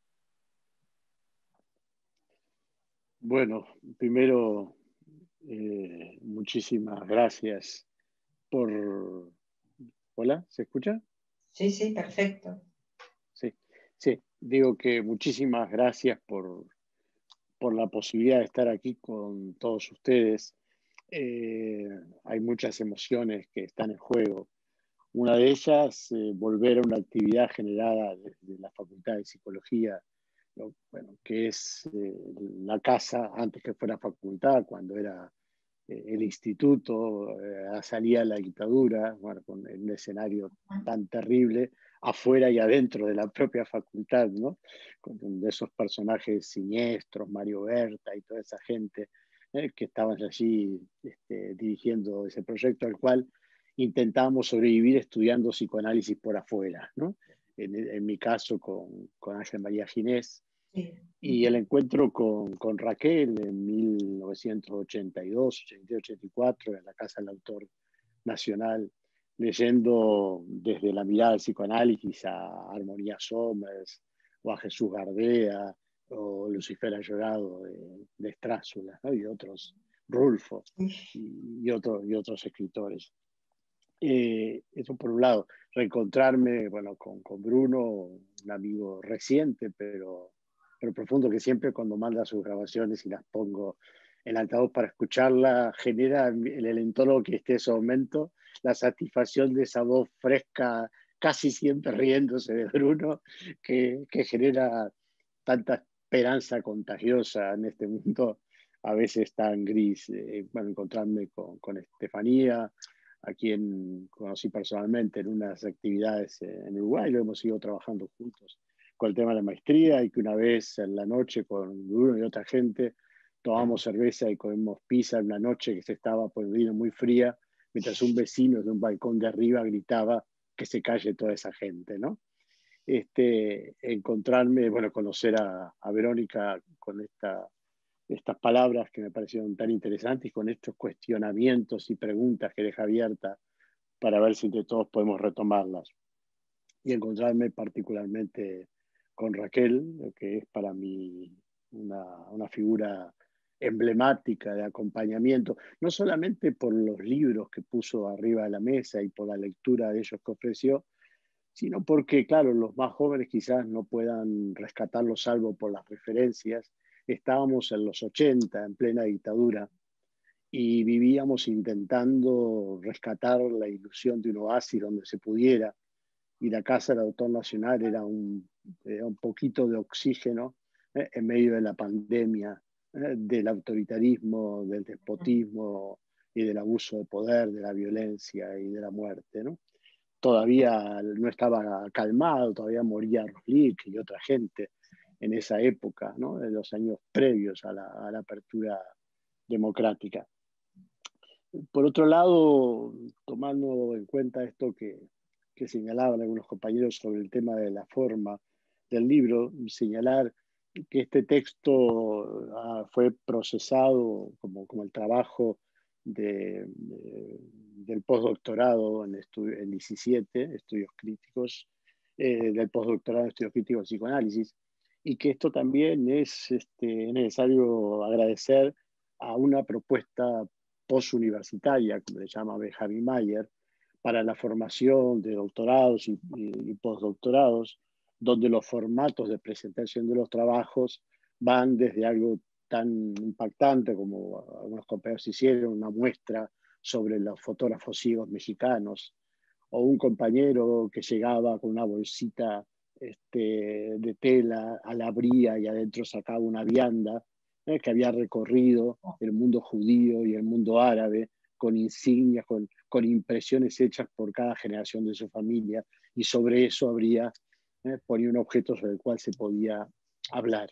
Bueno, primero, eh, muchísimas gracias por... ¿Hola? ¿Se escucha? Sí, sí, perfecto. Sí, sí. Digo que muchísimas gracias por, por la posibilidad de estar aquí con todos ustedes. Eh, hay muchas emociones que están en juego. Una de ellas, eh, volver a una actividad generada desde la Facultad de Psicología lo, bueno, que es eh, la casa antes que fuera facultad, cuando era eh, el instituto, eh, salía la dictadura, bueno, con un escenario tan terrible, afuera y adentro de la propia facultad, ¿no? Con de esos personajes siniestros, Mario Berta y toda esa gente eh, que estaban allí este, dirigiendo ese proyecto al cual intentábamos sobrevivir estudiando psicoanálisis por afuera, ¿no? En, en mi caso con, con Ángel María Ginés, Sí. y el encuentro con, con Raquel en mil novecientos ochenta y dos, ochenta y tres, ochenta y cuatro, en la Casa del Autor Nacional, leyendo desde la mirada del psicoanálisis a Armonía Somers, o a Jesús Gardea, o Lucifer ha llorado de, de Strásula, ¿no? Y otros, Rulfo, y, y, otro, y otros escritores. Eh, eso por un lado, reencontrarme bueno, con, con Bruno, un amigo reciente, pero, pero profundo, que siempre cuando manda sus grabaciones y las pongo en altavoz para escucharla, genera en el entorno que esté en ese momento la satisfacción de esa voz fresca, casi siempre riéndose de Bruno, que, que genera tanta esperanza contagiosa en este mundo, a veces tan gris. Eh, bueno, encontrarme con, con Estefanía, a quien conocí personalmente en unas actividades en Uruguay, lo hemos ido trabajando juntos con el tema de la maestría, y que una vez en la noche con Bruno y otra gente tomamos cerveza y comemos pizza en una noche que se estaba poniendo muy fría, mientras un vecino de un balcón de arriba gritaba que se calle toda esa gente, ¿no? Este, encontrarme, bueno, conocer a, a Verónica con esta estas palabras que me parecieron tan interesantes, con estos cuestionamientos y preguntas que deja abierta para ver si entre todos podemos retomarlas. Y encontrarme particularmente con Raquel, que es para mí una, una figura emblemática de acompañamiento, no solamente por los libros que puso arriba de la mesa y por la lectura de ellos que ofreció, sino porque, claro, los más jóvenes quizás no puedan rescatarlo salvo por las referencias. Estábamos en los ochenta, en plena dictadura, y vivíamos intentando rescatar la ilusión de un oasis donde se pudiera, y la Casa del Autor Nacional era un, era un poquito de oxígeno eh, en medio de la pandemia, eh, del autoritarismo, del despotismo y del abuso de poder, de la violencia y de la muerte, ¿no? Todavía no estaba calmado, todavía moría Roslik y otra gente en esa época, ¿no? En los años previos a la, a la apertura democrática. Por otro lado, tomando en cuenta esto que, que señalaban algunos compañeros sobre el tema de la forma del libro, señalar que este texto uh, fue procesado como, como el trabajo de, de, del postdoctorado en, en diecisiete estudios críticos, eh, del postdoctorado en estudios críticos de psicoanálisis, y que esto también es este, necesario agradecer a una propuesta postuniversitaria, como le llama Benjamin Mayer, para la formación de doctorados y, y, y postdoctorados, donde los formatos de presentación de los trabajos van desde algo tan impactante como algunos compañeros hicieron, una muestra sobre los fotógrafos ciegos mexicanos, o un compañero que llegaba con una bolsita este, de tela, la abría y adentro sacaba una vianda, eh, que había recorrido el mundo judío y el mundo árabe, con insignias, con, con impresiones hechas por cada generación de su familia, y sobre eso habría eh, ponía un objeto sobre el cual se podía hablar.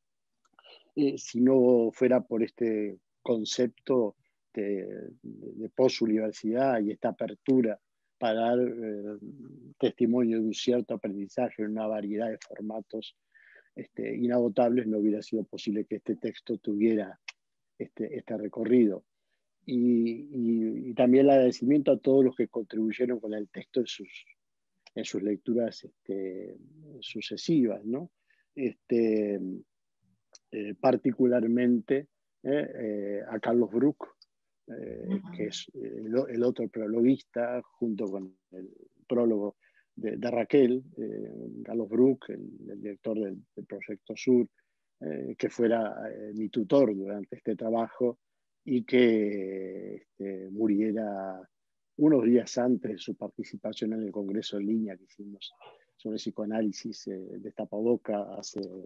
Eh, si no fuera por este concepto de, de, de posuniversidad y esta apertura para dar eh, testimonio de un cierto aprendizaje en una variedad de formatos este, inagotables, no hubiera sido posible que este texto tuviera este, este recorrido. Y, y, y también el agradecimiento a todos los que contribuyeron con el texto en sus, en sus lecturas este, sucesivas, ¿no? Este, eh, particularmente eh, eh, a Carlos Bruch, eh, uh-huh. que es el, el otro prologuista, junto con el prólogo de, de Raquel, eh, Carlos Bruch, el, el director del, del Proyecto Sur, eh, que fuera eh, mi tutor durante este trabajo y que este, muriera unos días antes de su participación en el congreso en línea que hicimos sobre psicoanálisis eh, de Tapaboca hace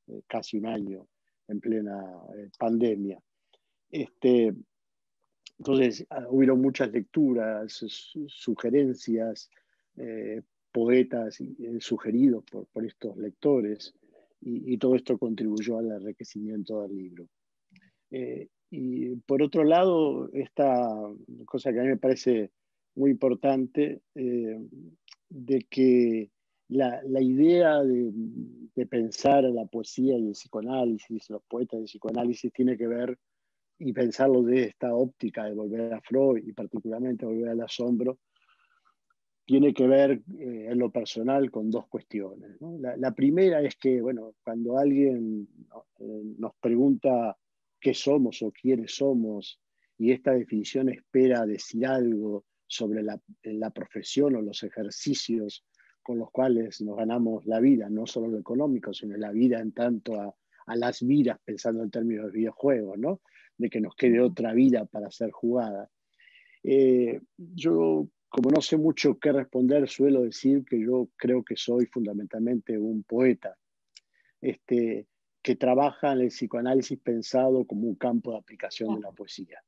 eh, casi un año, en plena eh, pandemia. Este, entonces, hubieron muchas lecturas, su, sugerencias, eh, poetas eh, sugeridos por, por estos lectores, y, y todo esto contribuyó al enriquecimiento del libro. Eh, y por otro lado, esta cosa que a mí me parece muy importante, eh, de que la, la idea de, de pensar la poesía y el psicoanálisis, los poetas del psicoanálisis, tiene que ver, y pensarlo de esta óptica de volver a Freud y particularmente volver al asombro, tiene que ver eh, en lo personal con dos cuestiones, ¿no? La, la primera es que, bueno, cuando alguien eh, nos pregunta qué somos o quiénes somos, y esta definición espera decir algo sobre la, la profesión o los ejercicios con los cuales nos ganamos la vida, no solo lo económico, sino la vida en tanto a, a las vidas, pensando en términos de videojuegos, ¿no? De que nos quede otra vida para ser jugada. Eh, yo, como no sé mucho qué responder, suelo decir que yo creo que soy fundamentalmente un poeta, este, que trabaja en el psicoanálisis pensado como un campo de aplicación de la poesía.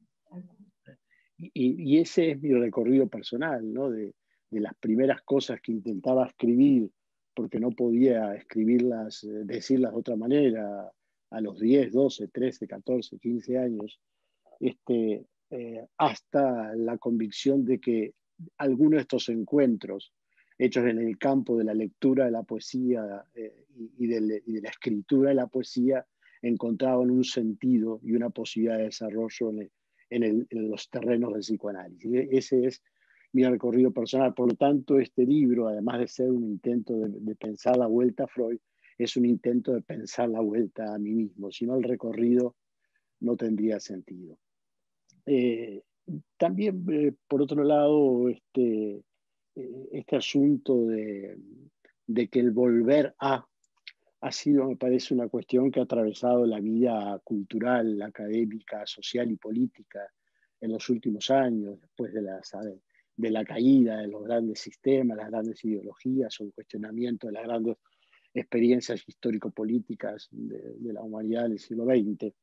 Y, y ese es mi recorrido personal, ¿no? De, de las primeras cosas que intentaba escribir, porque no podía escribirlas, decirlas de otra manera, a los diez, doce, trece, catorce, quince años, este, eh, hasta la convicción de que algunos de estos encuentros hechos en el campo de la lectura de la poesía eh, y, y, de, y de la escritura de la poesía encontraban un sentido y una posibilidad de desarrollo en, el, en, el, en los terrenos del psicoanálisis. Ese es mi recorrido personal. Por lo tanto, este libro, además de ser un intento de, de pensar la vuelta a Freud, es un intento de pensar la vuelta a mí mismo. Si no, el recorrido no tendría sentido. Eh, también, eh, por otro lado, este, eh, este asunto de, de que el volver a ha sido, me parece, una cuestión que ha atravesado la vida cultural, académica, social y política en los últimos años, después de, las, de la caída de los grandes sistemas, las grandes ideologías, o el cuestionamiento de las grandes experiencias histórico-políticas de, de la humanidad del siglo veinte.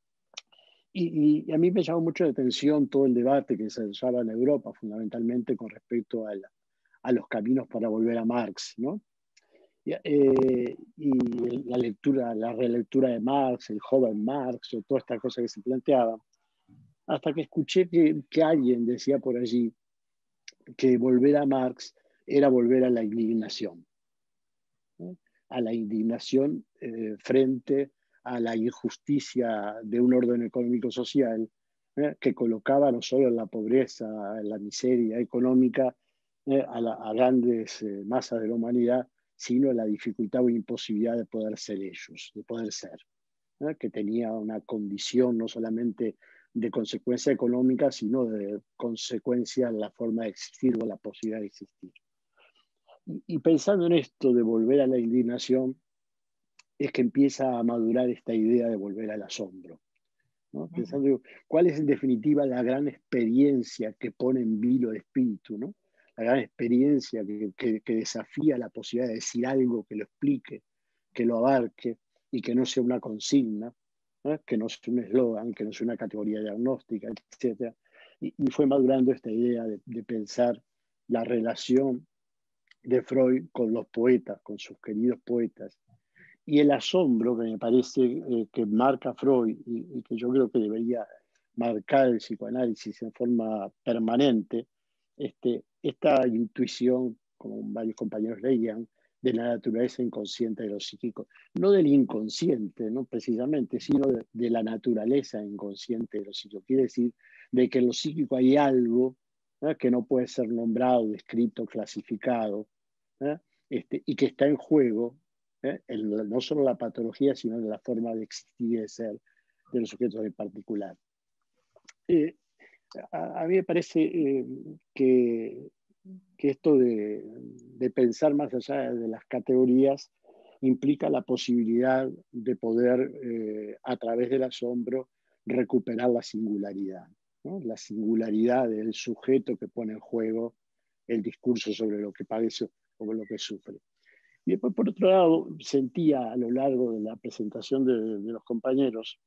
Y, y a mí me llamó mucho la atención todo el debate que se desarrollaba en Europa, fundamentalmente con respecto a, la, a los caminos para volver a Marx, ¿no? Y, eh, y la lectura, la relectura de Marx, el joven Marx, o toda esta cosa que se planteaba, hasta que escuché que, que alguien decía por allí que volver a Marx era volver a la indignación, ¿no? A la indignación eh, frente a la injusticia de un orden económico-social eh, que colocaba no solo en la pobreza, en la miseria económica, eh, a, la, a grandes eh, masas de la humanidad, sino en la dificultad o imposibilidad de poder ser ellos, de poder ser, eh, que tenía una condición no solamente de consecuencia económica, sino de consecuencia en la forma de existir o la posibilidad de existir. Y, y pensando en esto de volver a la indignación, es que empieza a madurar esta idea de volver al asombro, ¿no? Pensando cuál es en definitiva la gran experiencia que pone en vilo el espíritu, ¿no? La gran experiencia que, que, que desafía la posibilidad de decir algo que lo explique, que lo abarque y que no sea una consigna, ¿no? Que no sea un eslogan, que no sea una categoría diagnóstica, etcétera. Y, y fue madurando esta idea de, de pensar la relación de Freud con los poetas, con sus queridos poetas, y el asombro que me parece eh, que marca Freud y, y que yo creo que debería marcar el psicoanálisis en forma permanente, este, esta intuición, como varios compañeros leían, de la naturaleza inconsciente de lo psíquico. No del inconsciente, no precisamente, sino de, de la naturaleza inconsciente de lo psíquico. Quiere decir de que en lo psíquico hay algo, ¿eh? Que no puede ser nombrado, descrito, clasificado, ¿eh? este, y que está en juego, ¿eh? El, no solo la patología, sino la forma de existir y de ser de los sujetos en particular. Eh, a, a mí me parece eh, que, que esto de, de pensar más allá de las categorías implica la posibilidad de poder, eh, a través del asombro, recuperar la singularidad, ¿no? La singularidad del sujeto que pone en juego el discurso sobre lo que padece o lo que sufre. Y después, por otro lado, sentía a lo largo de la presentación de, de los compañeros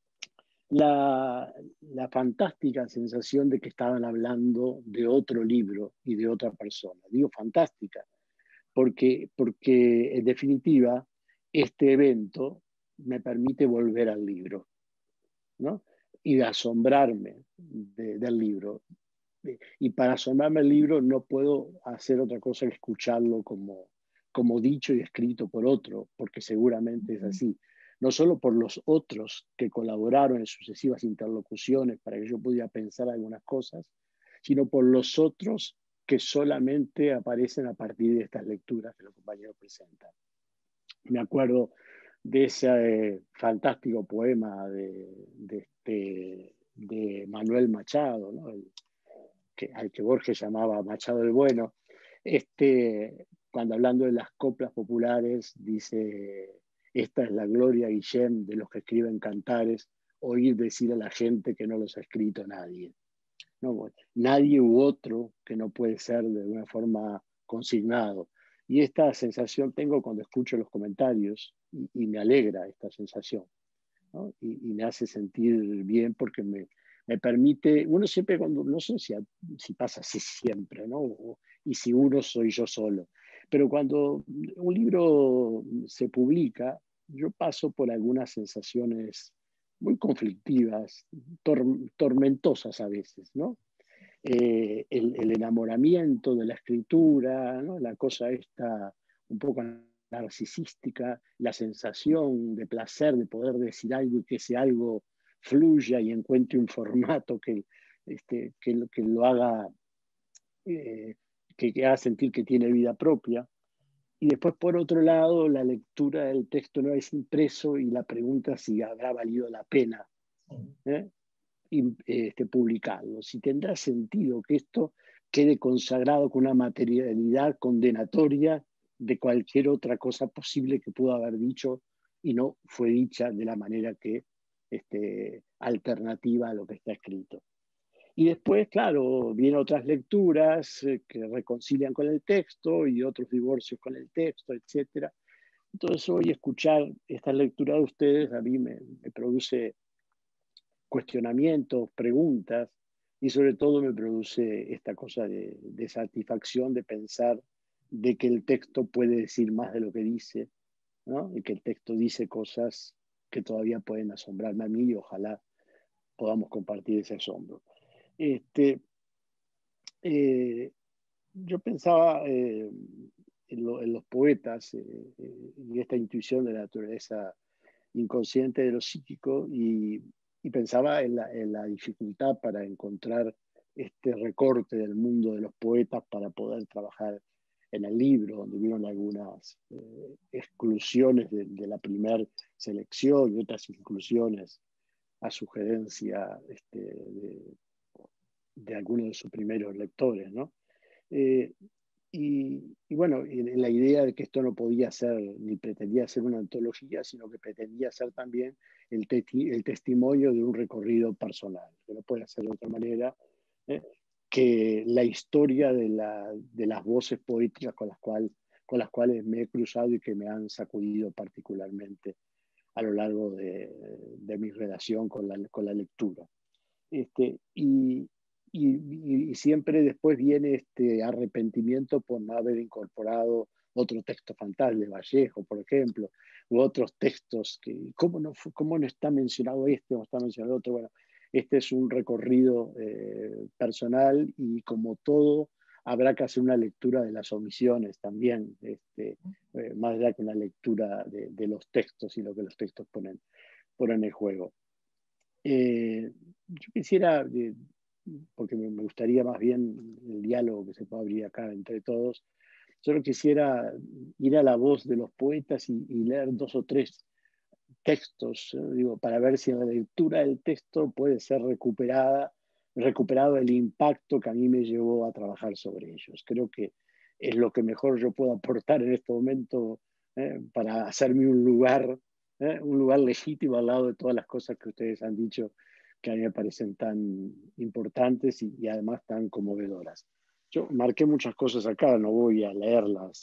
la, la fantástica sensación de que estaban hablando de otro libro y de otra persona. Digo fantástica, porque, porque en definitiva este evento me permite volver al libro, ¿no? Y de asombrarme de, del libro. Y para asombrarme al libro no puedo hacer otra cosa que escucharlo como, como dicho y escrito por otro, porque seguramente es así. No solo por los otros que colaboraron en sucesivas interlocuciones para que yo pudiera pensar algunas cosas, sino por los otros que solamente aparecen a partir de estas lecturas que los compañeros presentan. Me acuerdo de ese eh, fantástico poema de, de, este, de Manuel Machado, ¿no? El, que, al que Borges llamaba Machado el Bueno, este, cuando hablando de las coplas populares, dice: esta es la gloria, Guillem, de los que escriben cantares, oír decir a la gente que no los ha escrito nadie. No, bueno, nadie u otro que no puede ser de una forma consignado. Y esta sensación tengo cuando escucho los comentarios y, y me alegra esta sensación, ¿no? Y, y me hace sentir bien porque me, me permite, uno siempre cuando, no sé si, si pasa así siempre, ¿no? O, y si uno soy yo solo, pero cuando un libro se publica, yo paso por algunas sensaciones muy conflictivas, tor tormentosas a veces, ¿no? Eh, el, el enamoramiento de la escritura, ¿no? La cosa esta un poco narcisística, la sensación de placer de poder decir algo y que ese algo fluya y encuentre un formato que, este, que, lo, que lo haga, eh, que, que haga sentir que tiene vida propia. Y después, por otro lado, la lectura del texto no es impreso y la pregunta si habrá valido la pena, ¿eh? Este, publicarlo, si tendrá sentido que esto quede consagrado con una materialidad condenatoria de cualquier otra cosa posible que pudo haber dicho y no fue dicha de la manera que este, alternativa a lo que está escrito. Y después, claro, vienen otras lecturas eh, que reconcilian con el texto y otros divorcios con el texto, etcétera. Entonces hoy escuchar esta lectura de ustedes a mí me, me produce cuestionamientos, preguntas, y sobre todo me produce esta cosa de, de satisfacción de pensar de que el texto puede decir más de lo que dice, ¿no? Y que el texto dice cosas que todavía pueden asombrarme a mí y ojalá podamos compartir ese asombro. Este, eh, yo pensaba eh, en, lo, en, los poetas eh, eh, y esta intuición de la naturaleza inconsciente de lo psíquico y, y pensaba en la, en la dificultad para encontrar este recorte del mundo de los poetas para poder trabajar en el libro, donde vieron algunas eh, exclusiones de, de la primera selección y otras inclusiones a sugerencia este, de, de algunos de sus primeros lectores, ¿no? Eh, y, y bueno, la idea de que esto no podía ser, ni pretendía ser una antología, sino que pretendía ser también el, te el testimonio de un recorrido personal, que no puede ser de otra manera, ¿eh? que la historia de, la, de las voces poéticas con las, cual, con las cuales me he cruzado y que me han sacudido particularmente a lo largo de, de mi relación con la, con la lectura. Este, y, y, y siempre después viene este arrepentimiento por no haber incorporado otro texto fantasma de Vallejo, por ejemplo, u otros textos que, ¿cómo no, cómo no está mencionado este o está mencionado otro? Bueno, este es un recorrido eh, personal y como todo, habrá que hacer una lectura de las omisiones también, este, eh, más allá que una lectura de, de los textos y lo que los textos ponen, ponen en juego. Eh, yo quisiera, eh, porque me gustaría más bien el diálogo que se puede abrir acá entre todos, solo quisiera ir a la voz de los poetas y, y leer dos o tres textos, ¿eh? Digo, para ver si en la lectura del texto puede ser recuperada, recuperado el impacto que a mí me llevó a trabajar sobre ellos. Creo que es lo que mejor yo puedo aportar en este momento ¿eh? para hacerme un lugar, ¿eh? un lugar legítimo al lado de todas las cosas que ustedes han dicho que a mí me parecen tan importantes y, y además tan conmovedoras. Yo marqué muchas cosas acá, no voy a leerlas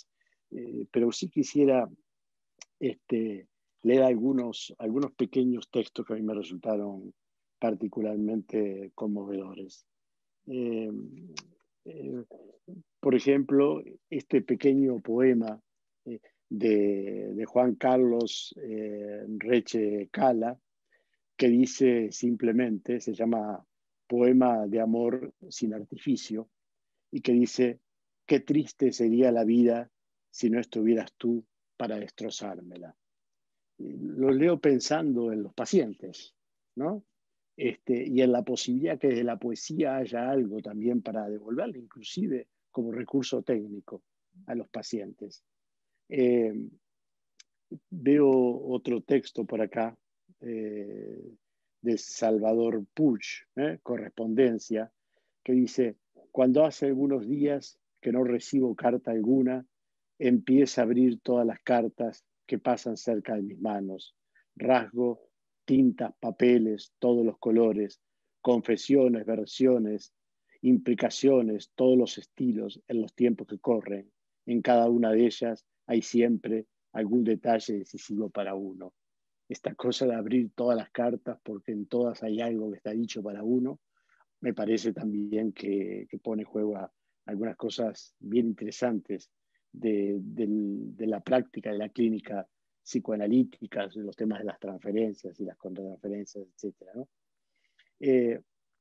eh, pero sí quisiera este, leer algunos, algunos pequeños textos que a mí me resultaron particularmente conmovedores. Eh, eh, por ejemplo, este pequeño poema eh, de, de Juan Carlos eh, Reche Cala, que dice simplemente, se llama Poema de amor sin artificio, y que dice: qué triste sería la vida si no estuvieras tú para destrozármela. Lo leo pensando en los pacientes, ¿no? Este, y en la posibilidad que desde la poesía haya algo también para devolverle, inclusive como recurso técnico, a los pacientes. Eh, veo otro texto por acá, eh, de Salvador Puig, ¿eh? Correspondencia, que dice: cuando hace algunos días que no recibo carta alguna, empieza a abrir todas las cartas que pasan cerca de mis manos. Rasgo tintas, papeles, todos los colores, confesiones, versiones, implicaciones, todos los estilos en los tiempos que corren. En cada una de ellas hay siempre algún detalle decisivo para uno. Esta cosa de abrir todas las cartas porque en todas hay algo que está dicho para uno, me parece también que, que pone en juego a algunas cosas bien interesantes de, de, de la práctica de la clínica psicoanalítica, de los temas de las transferencias y las contratransferencias, etcétera, ¿no? Eh,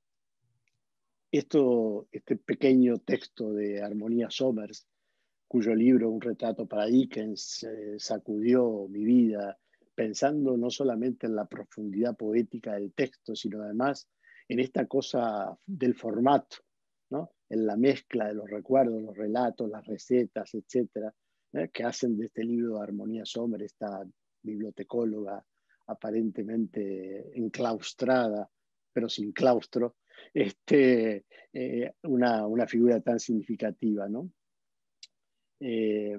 esto, este pequeño texto de Armonía Somers, cuyo libro Un retrato para Dickens eh, sacudió mi vida, pensando no solamente en la profundidad poética del texto, sino además en esta cosa del formato, ¿no? En la mezcla de los recuerdos, los relatos, las recetas, etcétera, ¿eh? Que hacen de este libro de Armonía Somers, esta bibliotecóloga aparentemente enclaustrada, pero sin claustro, este, eh, una, una figura tan significativa, ¿no? Eh,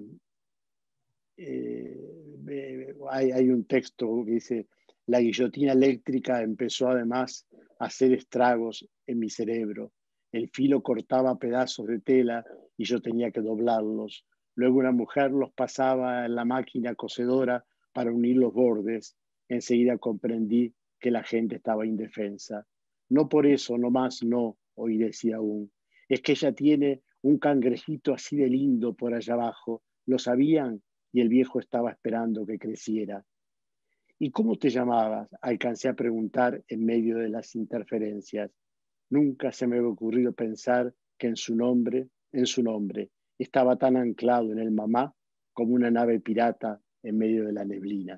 eh, hay, hay un texto que dice: la guillotina eléctrica empezó además a hacer estragos en mi cerebro. El filo cortaba pedazos de tela y yo tenía que doblarlos. Luego una mujer los pasaba en la máquina cocedora para unir los bordes. Enseguida comprendí que la gente estaba indefensa. No por eso, no más, no, oí decir aún. Es que ella tiene un cangrejito así de lindo por allá abajo. Lo sabían y el viejo estaba esperando que creciera. ¿Y cómo te llamabas?, alcancé a preguntar en medio de las interferencias. Nunca se me había ocurrido pensar que en su nombre, en su nombre, estaba tan anclado en el mamá como una nave pirata en medio de la neblina.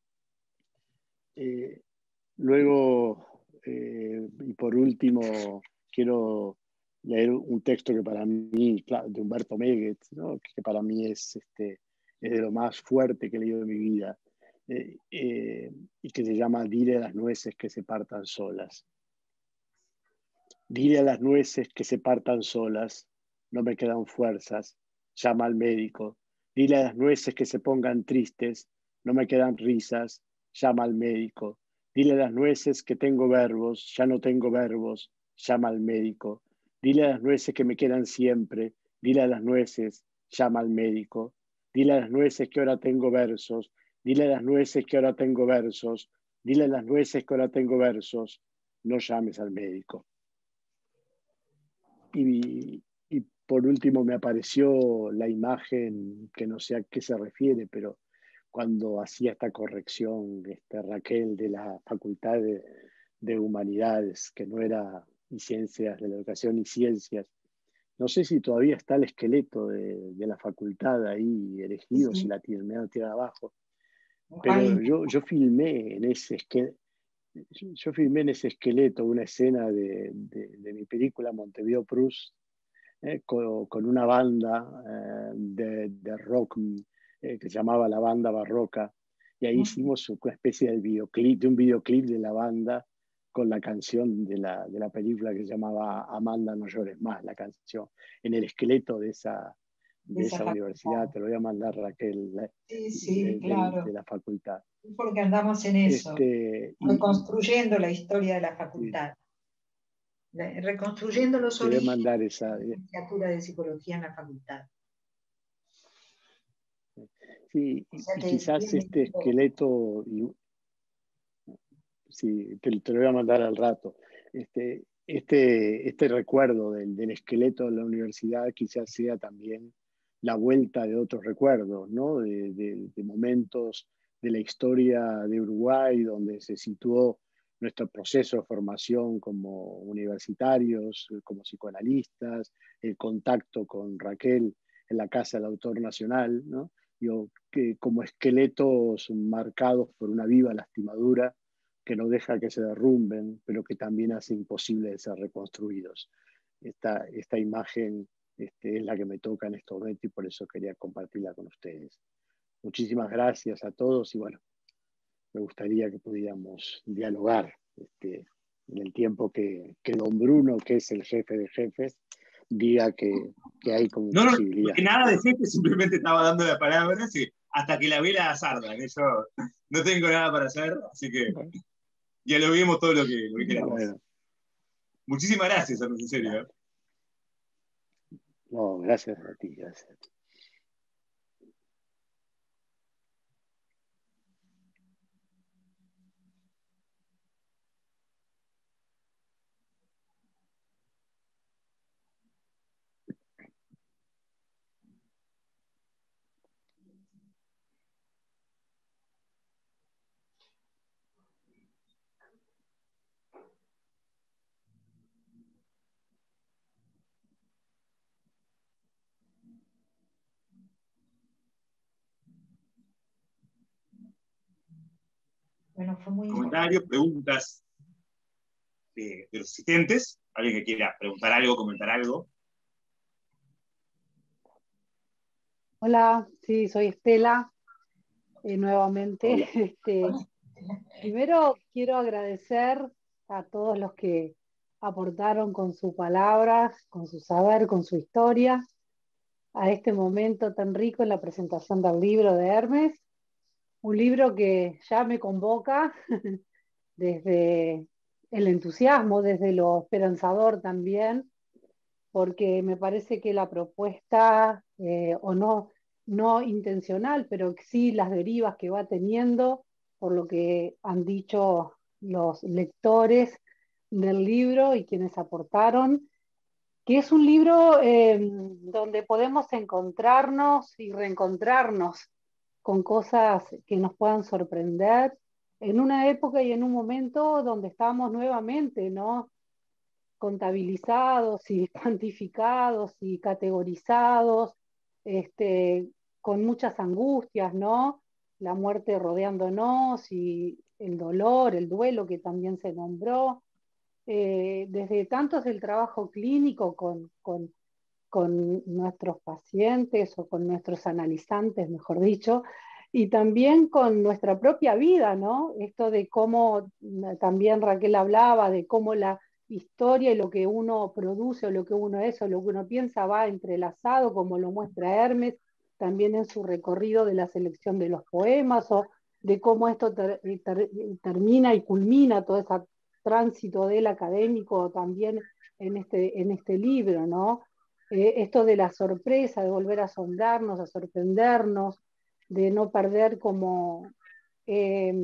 Eh, luego, eh, y por último, quiero leer un texto que para mí, claro, de Humberto Meguet, ¿no? Que para mí es, este, es de lo más fuerte que he leído en mi vida, eh, eh, y que se llama Dile a las nueces que se partan solas. Dile a las nueces que se partan solas, no me quedan fuerzas, llama al médico. Dile a las nueces que se pongan tristes, no me quedan risas, llama al médico. Dile a las nueces que tengo verbos, ya no tengo verbos, llama al médico. Dile a las nueces que me quedan siempre, dile a las nueces, llama al médico. Dile a las nueces que ahora tengo versos, dile a las nueces que ahora tengo versos, dile a las nueces que ahora tengo versos, no llames al médico. Y, y por último me apareció la imagen, que no sé a qué se refiere, pero cuando hacía esta corrección este, Raquel de la Facultad de, de Humanidades, que no era ni Ciencias de la Educación ni Ciencias, no sé si todavía está el esqueleto de, de la facultad ahí erigido, sí, si la tienen, me han tirado abajo, pero yo, yo filmé en ese esqueleto. Yo filmé en ese esqueleto una escena de, de, de mi película Montevideo Proust, eh, con, con una banda eh, de, de rock eh, que se llamaba La Banda Barroca, y ahí hicimos una especie de videoclip, de un videoclip de la banda con la canción de la, de la película que se llamaba Amanda, no llores más, la canción, en el esqueleto de esa, de, de esa, esa universidad. Te lo voy a mandar, Raquel, sí, sí, de, claro. de, de la facultad. Porque andamos en eso, este, reconstruyendo y, la historia de la facultad, sí. Reconstruyendo los orígenes mandar esa, de la licenciatura de psicología en la facultad. Sí, O sea y que quizás tiene este todo. esqueleto, y, sí, te, te lo voy a mandar al rato, este, este, este recuerdo del, del esqueleto de la universidad quizás sea también la vuelta de otros recuerdos, ¿no? De, de, de momentos de la historia de Uruguay donde se situó nuestro proceso de formación como universitarios, como psicoanalistas, el contacto con Raquel en la Casa del Autor Nacional, ¿no? Digo, que como esqueletos marcados por una viva lastimadura que no deja que se derrumben, pero que también hace imposible de ser reconstruidos. Esta, esta imagen este, es la que me toca en este momento y por eso quería compartirla con ustedes. Muchísimas gracias a todos y bueno, me gustaría que pudiéramos dialogar este, en el tiempo que, que don Bruno, que es el jefe de jefes, diga que, que hay como No, no, posibilidad. nada de jefe, simplemente estaba dando la palabra sí, hasta que la vela sarda. ¿eh? Yo no tengo nada para hacer, así que Bueno, ya lo vimos todo lo que, lo que queramos. bueno, Muchísimas gracias, en serio. ¿eh? no, gracias a ti, gracias a ti. Bueno, fue muy Comentarios, importante. preguntas de, de los asistentes. Alguien que quiera preguntar algo, comentar algo. Hola, sí, soy Estela, eh, nuevamente. Hola. Este, primero quiero agradecer a todos los que aportaron con sus palabras, con su saber, con su historia, a este momento tan rico en la presentación del libro de Hermes, un libro que ya me convoca desde el entusiasmo, desde lo esperanzador también, porque me parece que la propuesta, eh, o no, no intencional, pero sí las derivas que va teniendo, por lo que han dicho los lectores del libro y quienes aportaron, que es un libro eh, donde podemos encontrarnos y reencontrarnos con cosas que nos puedan sorprender en una época y en un momento donde estamos nuevamente, ¿no? Contabilizados y cuantificados y categorizados, este, con muchas angustias, ¿no? La muerte rodeándonos y el dolor, el duelo que también se nombró. Eh, desde tanto es el trabajo clínico con, con, con nuestros pacientes o con nuestros analizantes, mejor dicho, y también con nuestra propia vida, ¿no? Esto de cómo, también Raquel hablaba, de cómo la historia y lo que uno produce o lo que uno es o lo que uno piensa va entrelazado, como lo muestra Hermes, también en su recorrido de la selección de los poemas, o de cómo esto ter, ter, termina y culmina todo ese tránsito del académico también en este, en este libro, ¿no? Eh, esto de la sorpresa, de volver a asombrarnos, a sorprendernos, de no perder como eh,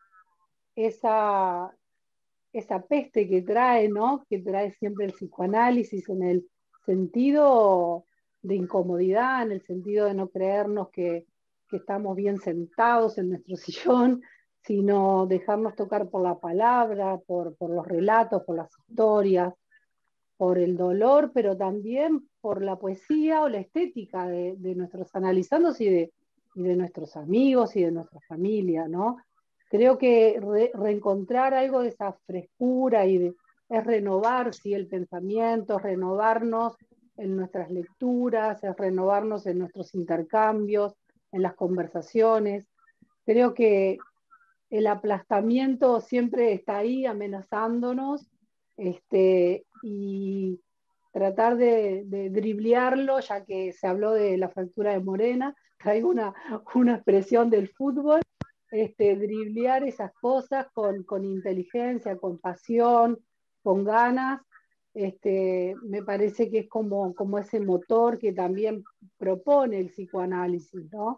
esa, esa peste que trae, ¿no? Que trae siempre el psicoanálisis en el sentido de incomodidad, en el sentido de no creernos que, que estamos bien sentados en nuestro sillón, sino dejarnos tocar por la palabra, por, por los relatos, por las historias, por el dolor, pero también por la poesía o la estética de, de nuestros analizandos y de, y de nuestros amigos y de nuestra familia, ¿no? Creo que re, reencontrar algo de esa frescura y de, es renovar, sí, el pensamiento, es renovarnos en nuestras lecturas, es renovarnos en nuestros intercambios, en las conversaciones. Creo que el aplastamiento siempre está ahí amenazándonos, este, y tratar de, de driblearlo, ya que se habló de la fractura de Morena, traigo una, una expresión del fútbol, este, driblear esas cosas con, con inteligencia, con pasión, con ganas, este, me parece que es como, como ese motor que también propone el psicoanálisis, ¿no?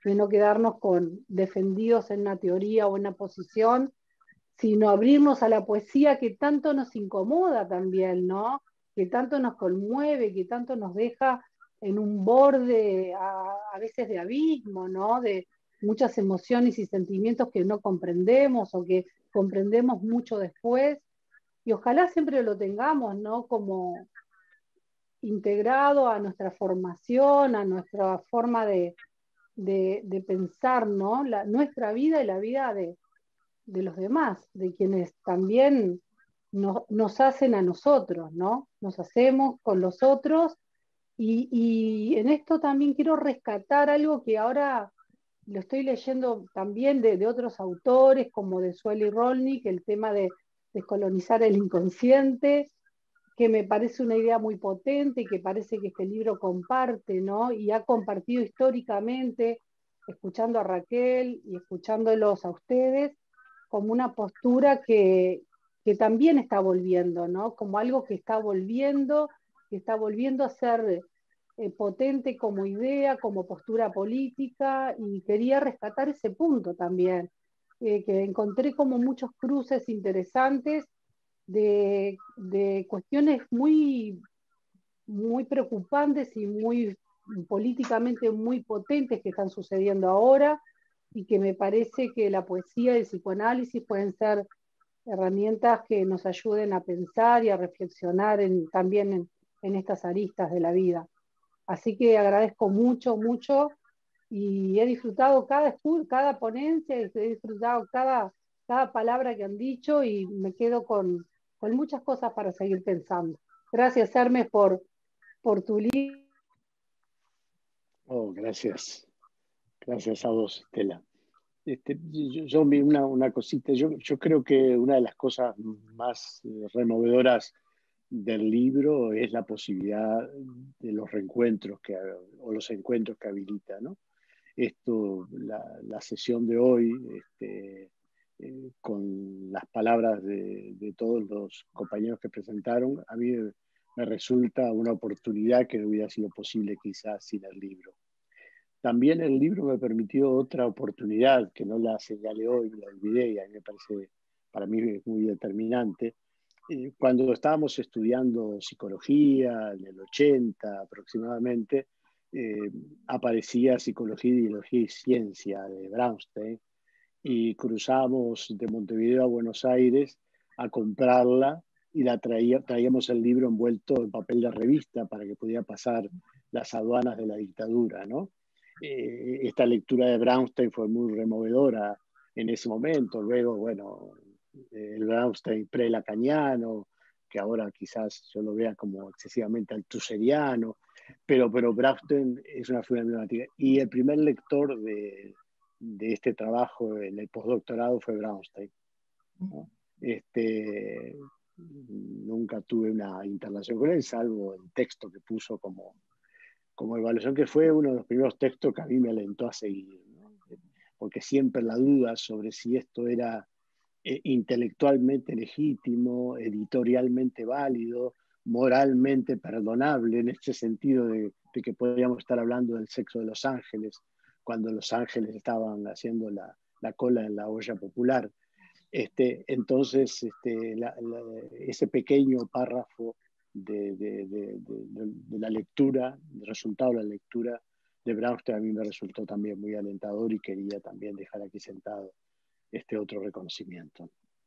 de no quedarnos con defendidos en una teoría o en una posición, sino abrirnos a la poesía que tanto nos incomoda también, ¿no? Que tanto nos conmueve, que tanto nos deja en un borde a, a veces de abismo, ¿no? De muchas emociones y sentimientos que no comprendemos o que comprendemos mucho después. Y ojalá siempre lo tengamos, ¿no? Como integrado a nuestra formación, a nuestra forma de, de, de pensar, ¿no? La, nuestra vida y la vida de, de los demás, de quienes también no, nos hacen a nosotros, ¿no? Nos hacemos con los otros. Y, y en esto también quiero rescatar algo que ahora lo estoy leyendo también de, de otros autores, como de Sueli Rolnik, el tema de descolonizar el inconsciente, que me parece una idea muy potente y que parece que este libro comparte, ¿no? Y ha compartido históricamente, escuchando a Raquel y escuchándolos a ustedes, como una postura que, que también está volviendo, ¿no? Como algo que está volviendo, que está volviendo a ser eh, potente como idea, como postura política, y quería rescatar ese punto también, eh, que encontré como muchos cruces interesantes de, de cuestiones muy, muy preocupantes y muy políticamente muy potentes que están sucediendo ahora, y que me parece que la poesía y el psicoanálisis pueden ser herramientas que nos ayuden a pensar y a reflexionar en, también en, en estas aristas de la vida. Así que agradezco mucho, mucho, y he disfrutado cada, cada ponencia, he disfrutado cada, cada palabra que han dicho, y me quedo con, con muchas cosas para seguir pensando. Gracias, Hermes, por, por tu libro. Oh, gracias. Gracias a vos, Estela. Este, yo, yo una, una cosita, yo, yo creo que una de las cosas más removedoras del libro es la posibilidad de los reencuentros que, o los encuentros que habilita, ¿no? Esto, la, la sesión de hoy, este, eh, con las palabras de, de todos los compañeros que presentaron, a mí me resulta una oportunidad que no hubiera sido posible quizás sin el libro. También el libro me permitió otra oportunidad que no la señalé hoy, me la olvidé, y a mí me parece, para mí es muy determinante. Eh, cuando estábamos estudiando psicología, en el ochenta aproximadamente, eh, aparecía Psicología, Ideología y Ciencia de Brownstein, y cruzamos de Montevideo a Buenos Aires a comprarla, y la traía, traíamos el libro envuelto en papel de revista para que pudiera pasar las aduanas de la dictadura, ¿no? Eh, esta lectura de Brownstein fue muy removedora en ese momento. Luego, bueno, el Brownstein pre-lacaniano, que ahora quizás yo lo vea como excesivamente althuseriano, pero, pero Brownstein es una figura emblemática. Y el primer lector de, de este trabajo en el postdoctorado fue Brownstein, ¿no? Este, nunca tuve una interrelación con él, salvo el texto que puso como, como evaluación, que fue uno de los primeros textos que a mí me alentó a seguir, ¿no? Porque siempre la duda sobre si esto era eh, intelectualmente legítimo, editorialmente válido, moralmente perdonable, en este sentido de, de que podríamos estar hablando del sexo de los ángeles, cuando los ángeles estaban haciendo la, la cola en la olla popular. Este, entonces, este, la, la, ese pequeño párrafo de, de, de, de, de la lectura, el resultado de la lectura de Brownstein, a mí me resultó también muy alentador, y quería también dejar aquí sentado este otro reconocimiento.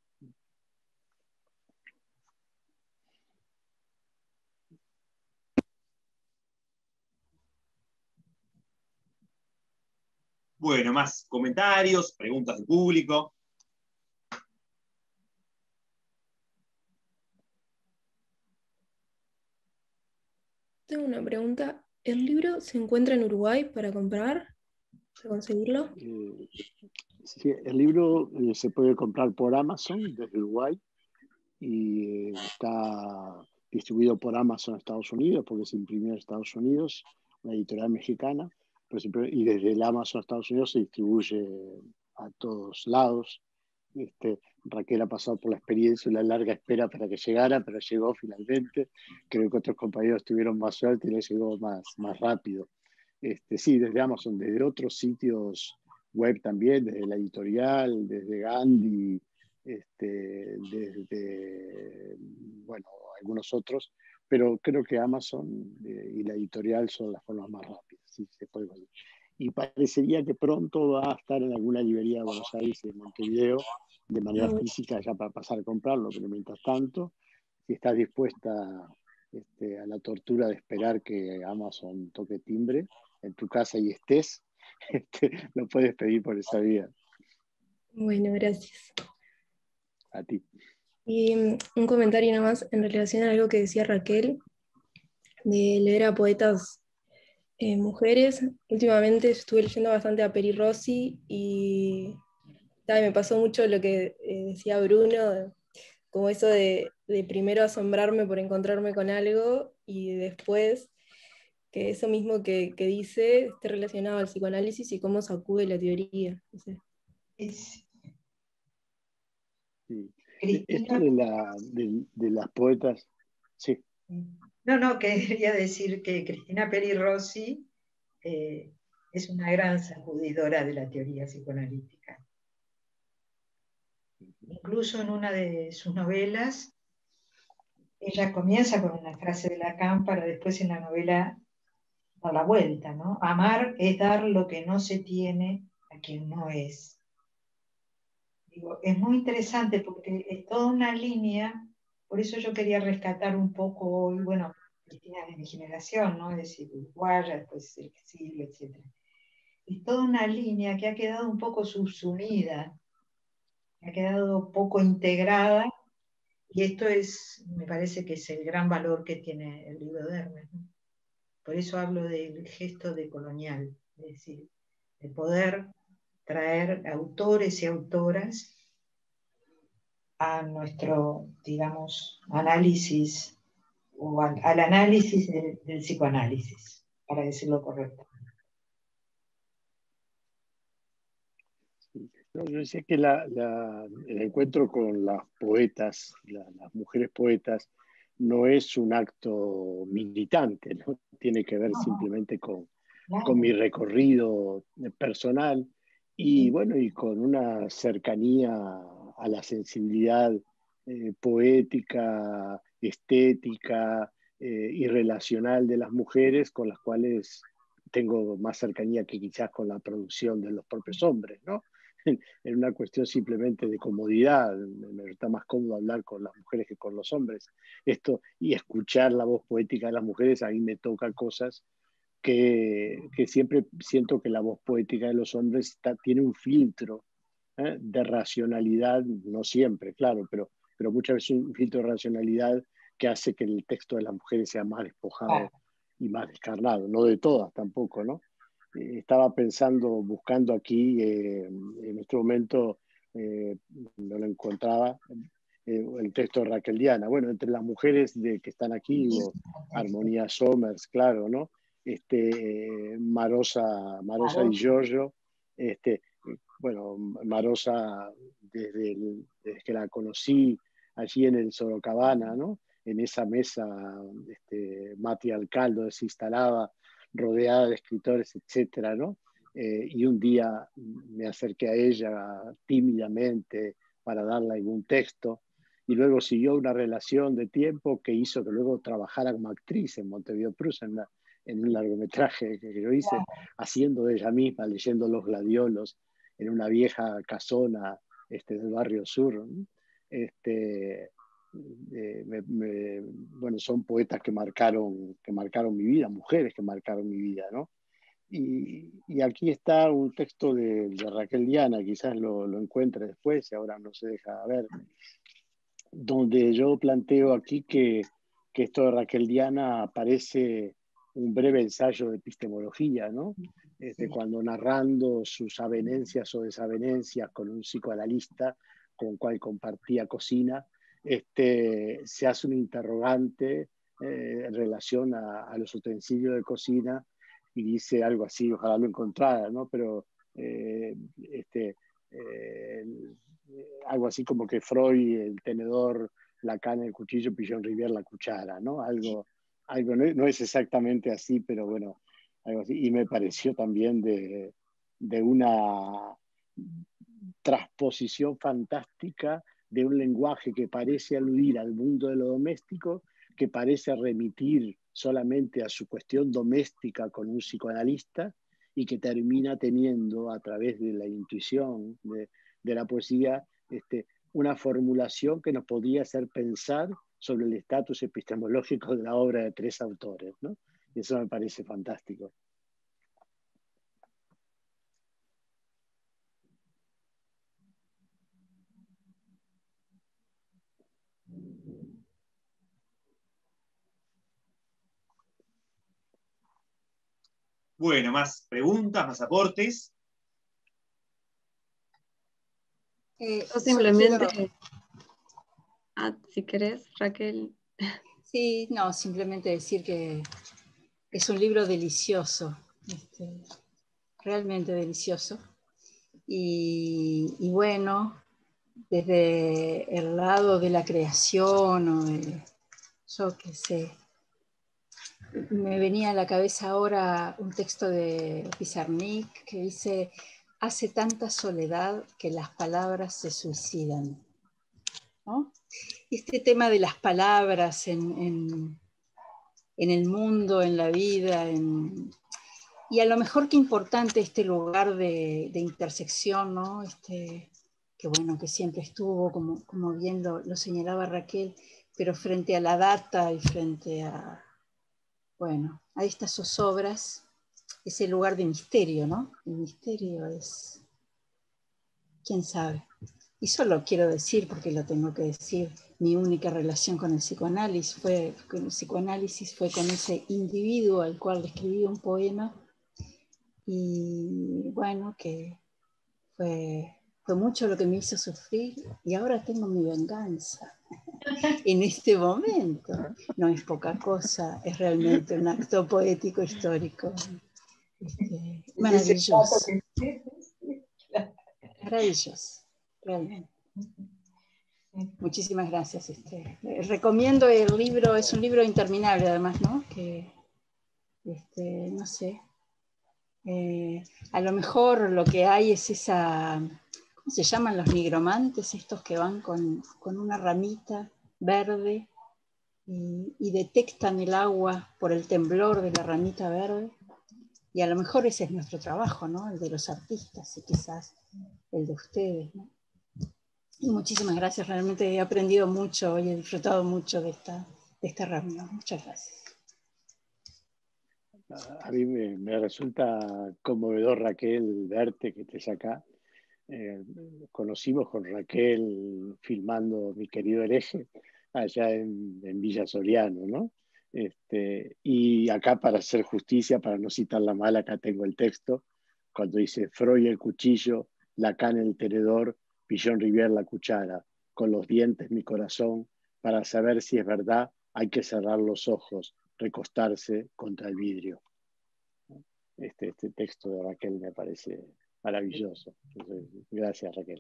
Bueno, más comentarios, preguntas del público. Tengo una pregunta. ¿El libro se encuentra en Uruguay para comprar? ¿Para conseguirlo? Eh, sí, el libro eh, se puede comprar por Amazon desde Uruguay, y eh, está distribuido por Amazon Estados Unidos, porque se imprimió en Estados Unidos, una editorial mexicana, pero siempre, y desde el Amazon Estados Unidos se distribuye a todos lados. Este, Raquel ha pasado por la experiencia y la larga espera para que llegara, pero llegó finalmente. Creo que otros compañeros tuvieron más suerte y les llegó más, más rápido. Este, sí, desde Amazon, desde otros sitios web también, desde la editorial, desde Gandhi, este, desde, bueno, algunos otros, pero creo que Amazon eh, y la editorial son las formas más rápidas, sí, se puede conseguir. Y parecería que pronto va a estar en alguna librería de Buenos Aires y de Montevideo de manera física ya para pasar a comprarlo, pero mientras tanto, si estás dispuesta este, a la tortura de esperar que Amazon toque timbre en tu casa y estés, este, lo puedes pedir por esa vía. Bueno, gracias. A ti. Y mm, un comentario nada más en relación a algo que decía Raquel, de leer a poetas eh, mujeres. Últimamente estuve leyendo bastante a Peri Rossi y tal, me pasó mucho lo que eh, decía Bruno, como eso de, de primero asombrarme por encontrarme con algo y después que eso mismo que, que dice esté relacionado al psicoanálisis y cómo sacude la teoría. No sé. Es- Sí. Esto Cristina, de, la, de, de las poetas, sí. no, no, quería decir que Cristina Peri Rossi eh, es una gran sacudidora de la teoría psicoanalítica. Incluso en una de sus novelas, ella comienza con una frase de Lacan para después en la novela dar la vuelta, ¿no? Amar es dar lo que no se tiene a quien no es. Digo, es muy interesante porque es toda una línea, por eso yo quería rescatar un poco hoy, bueno, Cristina es de mi generación, ¿no? Es decir, uruguaya, después el exilio, etcétera. Es toda una línea que ha quedado un poco subsumida, ha quedado poco integrada, y esto es, me parece que es el gran valor que tiene el libro de Hermes, ¿no? Por eso hablo del gesto de colonial, es decir, de poder traer autores y autoras a nuestro, digamos, análisis, o al, al análisis del, del psicoanálisis, para decirlo correcto. No, yo decía que la, la, el encuentro con las poetas, la, las mujeres poetas, no es un acto militante, ¿no? Tiene que ver No, simplemente con, con claro, mi recorrido personal y sí, bueno, y con una cercanía a la sensibilidad eh, poética, estética eh, y relacional de las mujeres con las cuales tengo más cercanía que quizás con la producción de los propios hombres, ¿no? En una cuestión simplemente de comodidad, me resulta más cómodo hablar con las mujeres que con los hombres. Esto, y escuchar la voz poética de las mujeres, a mí me toca cosas que, que siempre siento que la voz poética de los hombres está, tiene un filtro ¿eh? de racionalidad, no siempre, claro, pero, pero muchas veces un filtro de racionalidad que hace que el texto de las mujeres sea más despojado claro. y más descarnado, no de todas tampoco, ¿no? Eh, estaba pensando, buscando aquí, eh, en este momento eh, no lo encontraba, eh, el texto de Raquel Diana. Bueno, entre las mujeres de, que están aquí, hubo Armonía Somers, claro, ¿no? Este, Marosa, Marosa Di Giorgio, este, bueno, Marosa desde, el, desde que la conocí allí en el Sorocabana, ¿no? En esa mesa, este, Mati Alcaldo se instalaba rodeada de escritores, etcétera, ¿no? Eh, y un día me acerqué a ella tímidamente para darle algún texto, y luego siguió una relación de tiempo que hizo que luego trabajara como actriz en Montevideo Prus, en, la, en un largometraje que yo hice, haciendo de ella misma, leyendo Los Gladiolos, en una vieja casona este, del barrio sur, ¿no? Este, eh, me, me, bueno, son poetas que marcaron, que marcaron mi vida, mujeres que marcaron mi vida, ¿no? Y, y aquí está un texto de, de Raquel Diana, quizás lo, lo encuentre después, y ahora no se deja ver, donde yo planteo aquí que, que esto de Raquel Diana parece un breve ensayo de epistemología, ¿no? Este, cuando narrando sus avenencias o desavenencias con un psicoanalista con el cual compartía cocina, este, se hace un interrogante eh, en relación a, a los utensilios de cocina y dice algo así, ojalá lo encontrara, ¿no? Pero eh, este, eh, algo así como que Freud, el tenedor, Lacan, el cuchillo, Pigeon Rivière, la cuchara, ¿no? Algo, algo no, no es exactamente así, pero bueno, algo así, y me pareció también de, de una transposición fantástica de un lenguaje que parece aludir al mundo de lo doméstico, que parece remitir solamente a su cuestión doméstica con un psicoanalista, y que termina teniendo, a través de la intuición de, de la poesía, este, una formulación que nos podría hacer pensar sobre el estatus epistemológico de la obra de tres autores, ¿no? Eso me parece fantástico. Bueno, más preguntas, más aportes. Eh, Yo simplemente, quiero... ah, si querés, Raquel. Sí, no, simplemente decir que es un libro delicioso, este, realmente delicioso. Y, y bueno, desde el lado de la creación, o de, yo qué sé, me venía a la cabeza ahora un texto de Pizarnik que dice: hace tanta soledad que las palabras se suicidan, ¿no? Este tema de las palabras en, en, en el mundo, en la vida, en, y a lo mejor qué importante este lugar de, de intersección, ¿no? Este, que bueno, que siempre estuvo, como, como bien lo, lo señalaba Raquel, pero frente a la data y frente a, bueno, a estas zozobras, ese lugar de misterio, ¿no? El misterio es, quién sabe. Y solo quiero decir, porque lo tengo que decir, mi única relación con el psicoanálisis fue con, el psicoanálisis fue con ese individuo al cual le escribí un poema, y bueno, que fue, fue mucho lo que me hizo sufrir, y ahora tengo mi venganza en este momento. No es poca cosa, es realmente un acto poético histórico. Este, maravilloso. Maravilloso, realmente. Muchísimas gracias. Este, recomiendo el libro, es un libro interminable además, ¿no? Que, este, no sé, eh, a lo mejor lo que hay es esa, ¿cómo se llaman los nigromantes? Estos que van con, con una ramita verde y, y detectan el agua por el temblor de la ramita verde. Y a lo mejor ese es nuestro trabajo, ¿no? El de los artistas y quizás el de ustedes, ¿no? Y muchísimas gracias, realmente he aprendido mucho y he disfrutado mucho de esta, de esta reunión. Muchas gracias. A mí me, me resulta conmovedor, Raquel, verte que estés acá. Eh, conocimos con Raquel filmando Mi querido hereje allá en, en Villa Soriano, ¿no? Este, y acá, para hacer justicia, para no citarla mal, acá tengo el texto, cuando dice: Freud el cuchillo, Lacan el tenedor, Pillon Rivière la cuchara, con los dientes mi corazón, para saber si es verdad hay que cerrar los ojos, recostarse contra el vidrio. Este, este texto de Raquel me parece maravilloso. Gracias, Raquel.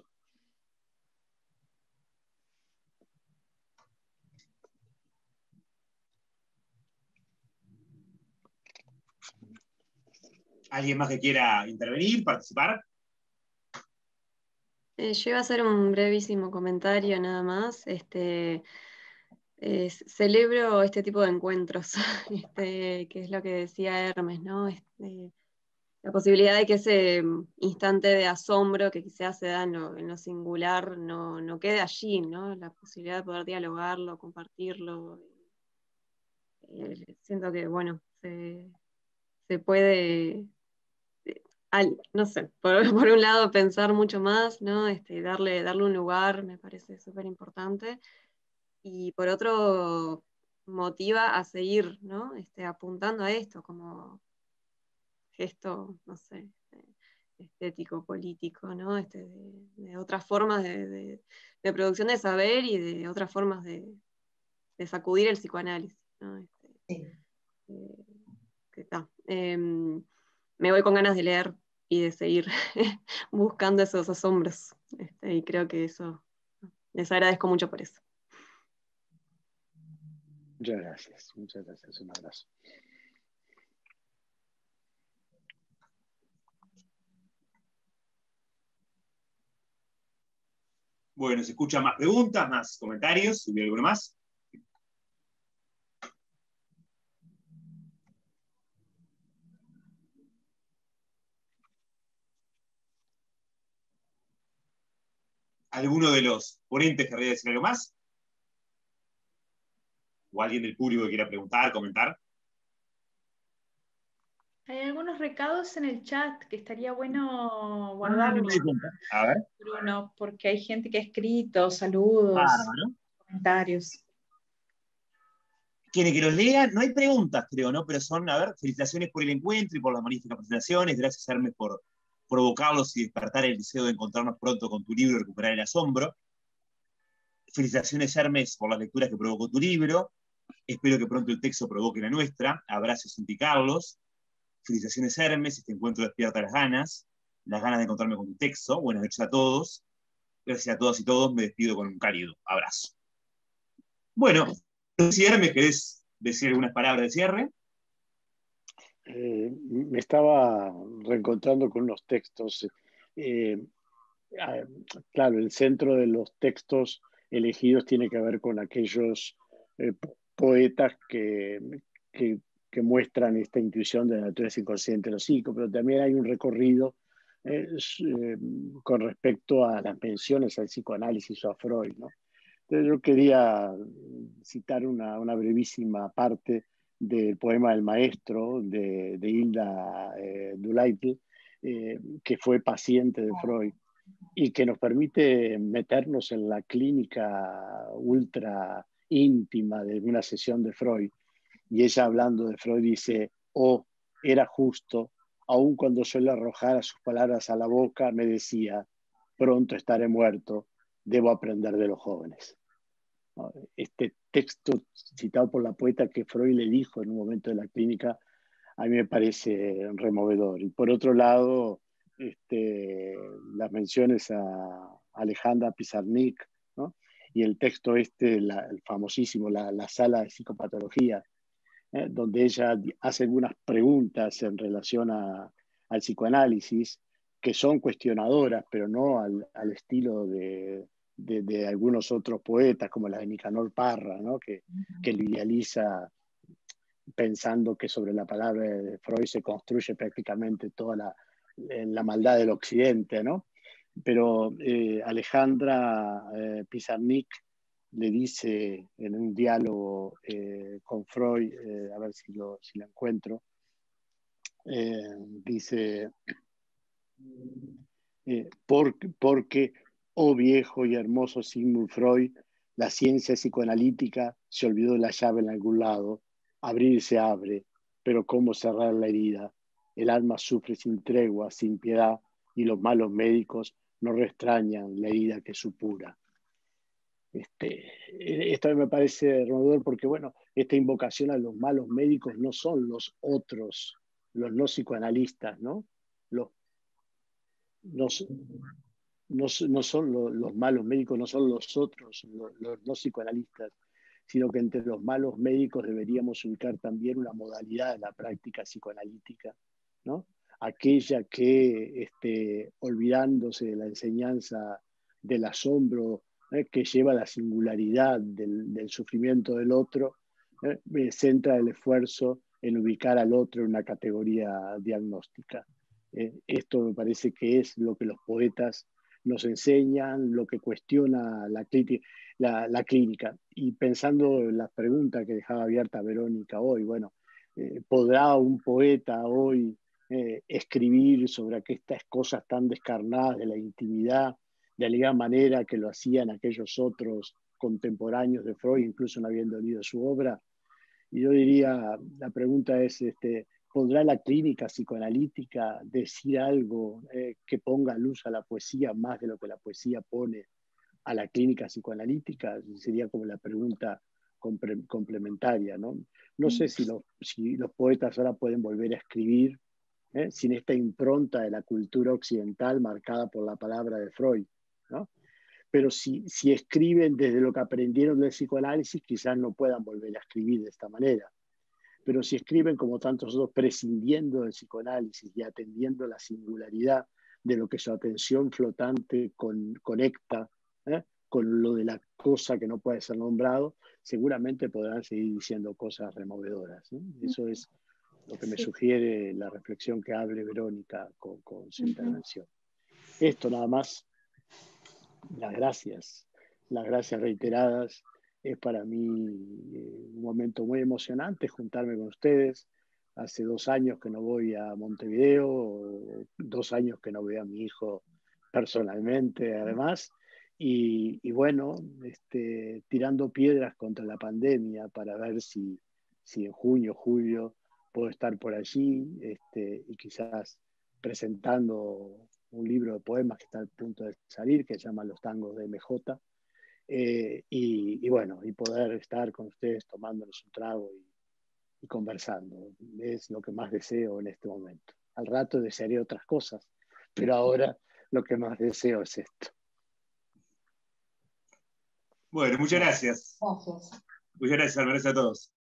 ¿Alguien más que quiera intervenir, participar? Eh, yo iba a hacer un brevísimo comentario nada más. Este, eh, celebro este tipo de encuentros, este, que es lo que decía Hermes, ¿no? Este, la posibilidad de que ese instante de asombro que quizás se da en lo, en lo singular no, no quede allí, ¿no? La posibilidad de poder dialogarlo, compartirlo. Eh, siento que, bueno, se, se puede, al, no sé, por, por un lado pensar mucho más, ¿no? Este, darle, darle un lugar me parece súper importante, y por otro motiva a seguir, ¿no? Este, apuntando a esto como gesto, no sé, estético, político, ¿no? Este, de, de otras formas de, de, de producción de saber y de otras formas de, de sacudir el psicoanálisis, ¿no? Este, Sí. eh, que está. Eh, me voy con ganas de leer y de seguir buscando esos asombros. Este, y creo que eso, les agradezco mucho por eso. Muchas gracias, muchas gracias. Un abrazo. Bueno, se escuchan más preguntas, más comentarios, si hubiera alguno más. ¿Alguno de los ponentes querría decir algo más? ¿O alguien del público que quiera preguntar, comentar? Hay algunos recados en el chat que estaría bueno Ah, guardarlos, no me di cuenta. A ver. Bruno, porque hay gente que ha escrito saludos, Bárbaro. comentarios. Quiere que los lea, no hay preguntas, creo, ¿no? Pero son, a ver, felicitaciones por el encuentro y por las magníficas presentaciones. Gracias, Hermes, por provocarlos y despertar el deseo de encontrarnos pronto con tu libro y recuperar el asombro. Felicitaciones, Hermes, por las lecturas que provocó tu libro. Espero que pronto el texto provoque la nuestra. Abrazos, Cinti Carlos. Felicitaciones, Hermes. Este encuentro despierta las ganas, las ganas de encontrarme con tu texto. Buenas noches a todos. Gracias a todas y todos. Me despido con un cálido abrazo. Bueno, no sé si Hermes querés decir algunas palabras de cierre. Eh, me estaba reencontrando con unos textos. Eh, claro, el centro de los textos elegidos tiene que ver con aquellos eh, poetas que, que, que muestran esta intuición de la naturaleza inconsciente de los psíquicos, pero también hay un recorrido eh, eh, con respecto a las menciones al psicoanálisis o a Freud, ¿no? Entonces yo quería citar una, una brevísima parte del poema del maestro de, de Hilda eh, Dulaitl, eh, que fue paciente de Freud, y que nos permite meternos en la clínica ultra íntima de una sesión de Freud. Y ella, hablando de Freud, dice: oh, era justo, aun cuando yo le arrojara sus palabras a la boca, me decía: pronto estaré muerto, debo aprender de los jóvenes. Este texto citado por la poeta que Freud le dijo en un momento de la clínica, a mí me parece removedor. Y por otro lado, este, las menciones a Alejandra Pizarnik, ¿no? Y el texto este, la, el famosísimo, la, la sala de psicopatología, ¿eh? Donde ella hace algunas preguntas en relación a, al psicoanálisis, que son cuestionadoras, pero no al, al estilo de, de, de algunos otros poetas, como la de Nicanor Parra, ¿no? que, que lo idealiza pensando que sobre la palabra de Freud se construye prácticamente toda la, la maldad del occidente, ¿no? Pero eh, Alejandra eh, Pizarnik le dice en un diálogo eh, con Freud, eh, a ver si lo, si lo encuentro, eh, dice, eh, porque, porque, oh viejo y hermoso Sigmund Freud, la ciencia psicoanalítica se olvidó de la llave en algún lado. Abrir se abre, pero ¿cómo cerrar la herida? El alma sufre sin tregua, sin piedad, y los malos médicos no restrañan la herida que supura. Este, esto me parece renovador porque, bueno, esta invocación a los malos médicos no son los otros, los no psicoanalistas, ¿no? Los, no, no, no son los, los malos médicos, no son los otros, los, los no psicoanalistas, sino que entre los malos médicos deberíamos ubicar también una modalidad de la práctica psicoanalítica, ¿no? Aquella que, este, olvidándose de la enseñanza del asombro, ¿eh? que lleva a la singularidad del, del sufrimiento del otro, ¿eh? centra el esfuerzo en ubicar al otro en una categoría diagnóstica. Eh, esto me parece que es lo que los poetas nos enseñan, lo que cuestiona la, la, la clínica. Y pensando en la pregunta que dejaba abierta Verónica hoy, bueno, eh, ¿podrá un poeta hoy eh, escribir sobre estas cosas tan descarnadas de la intimidad de la misma manera que lo hacían aquellos otros contemporáneos de Freud, incluso no habiendo leído su obra? Y yo diría, la pregunta es, este, ¿podrá la clínica psicoanalítica decir algo eh, que ponga luz a la poesía más de lo que la poesía pone a la clínica psicoanalítica? Sería como la pregunta complementaria, ¿no? No sé si los, si los poetas ahora pueden volver a escribir ¿eh? sin esta impronta de la cultura occidental marcada por la palabra de Freud, ¿no? Pero si, si escriben desde lo que aprendieron del psicoanálisis, quizás no puedan volver a escribir de esta manera. Pero si escriben como tantos otros, prescindiendo del psicoanálisis y atendiendo la singularidad de lo que su atención flotante con, conecta ¿eh? Con lo de la cosa que no puede ser nombrado, seguramente podrán seguir diciendo cosas removedoras, ¿no? Eso es lo que me sugiere la reflexión que hable Verónica con, con su intervención. Esto nada más, las gracias, las gracias reiteradas. Es para mí un momento muy emocionante juntarme con ustedes. Hace dos años que no voy a Montevideo, dos años que no veo a mi hijo personalmente, además. Y, y bueno, este, tirando piedras contra la pandemia para ver si, si en junio, julio puedo estar por allí, este, y quizás presentando un libro de poemas que está a punto de salir, que se llama Los Tangos de M J, eh, y, y bueno, y poder estar con ustedes tomándonos un trago y, y conversando. Es lo que más deseo en este momento. Al rato desearé otras cosas, pero ahora lo que más deseo es esto. Bueno, muchas gracias. Gracias. Muchas gracias, gracias a todos.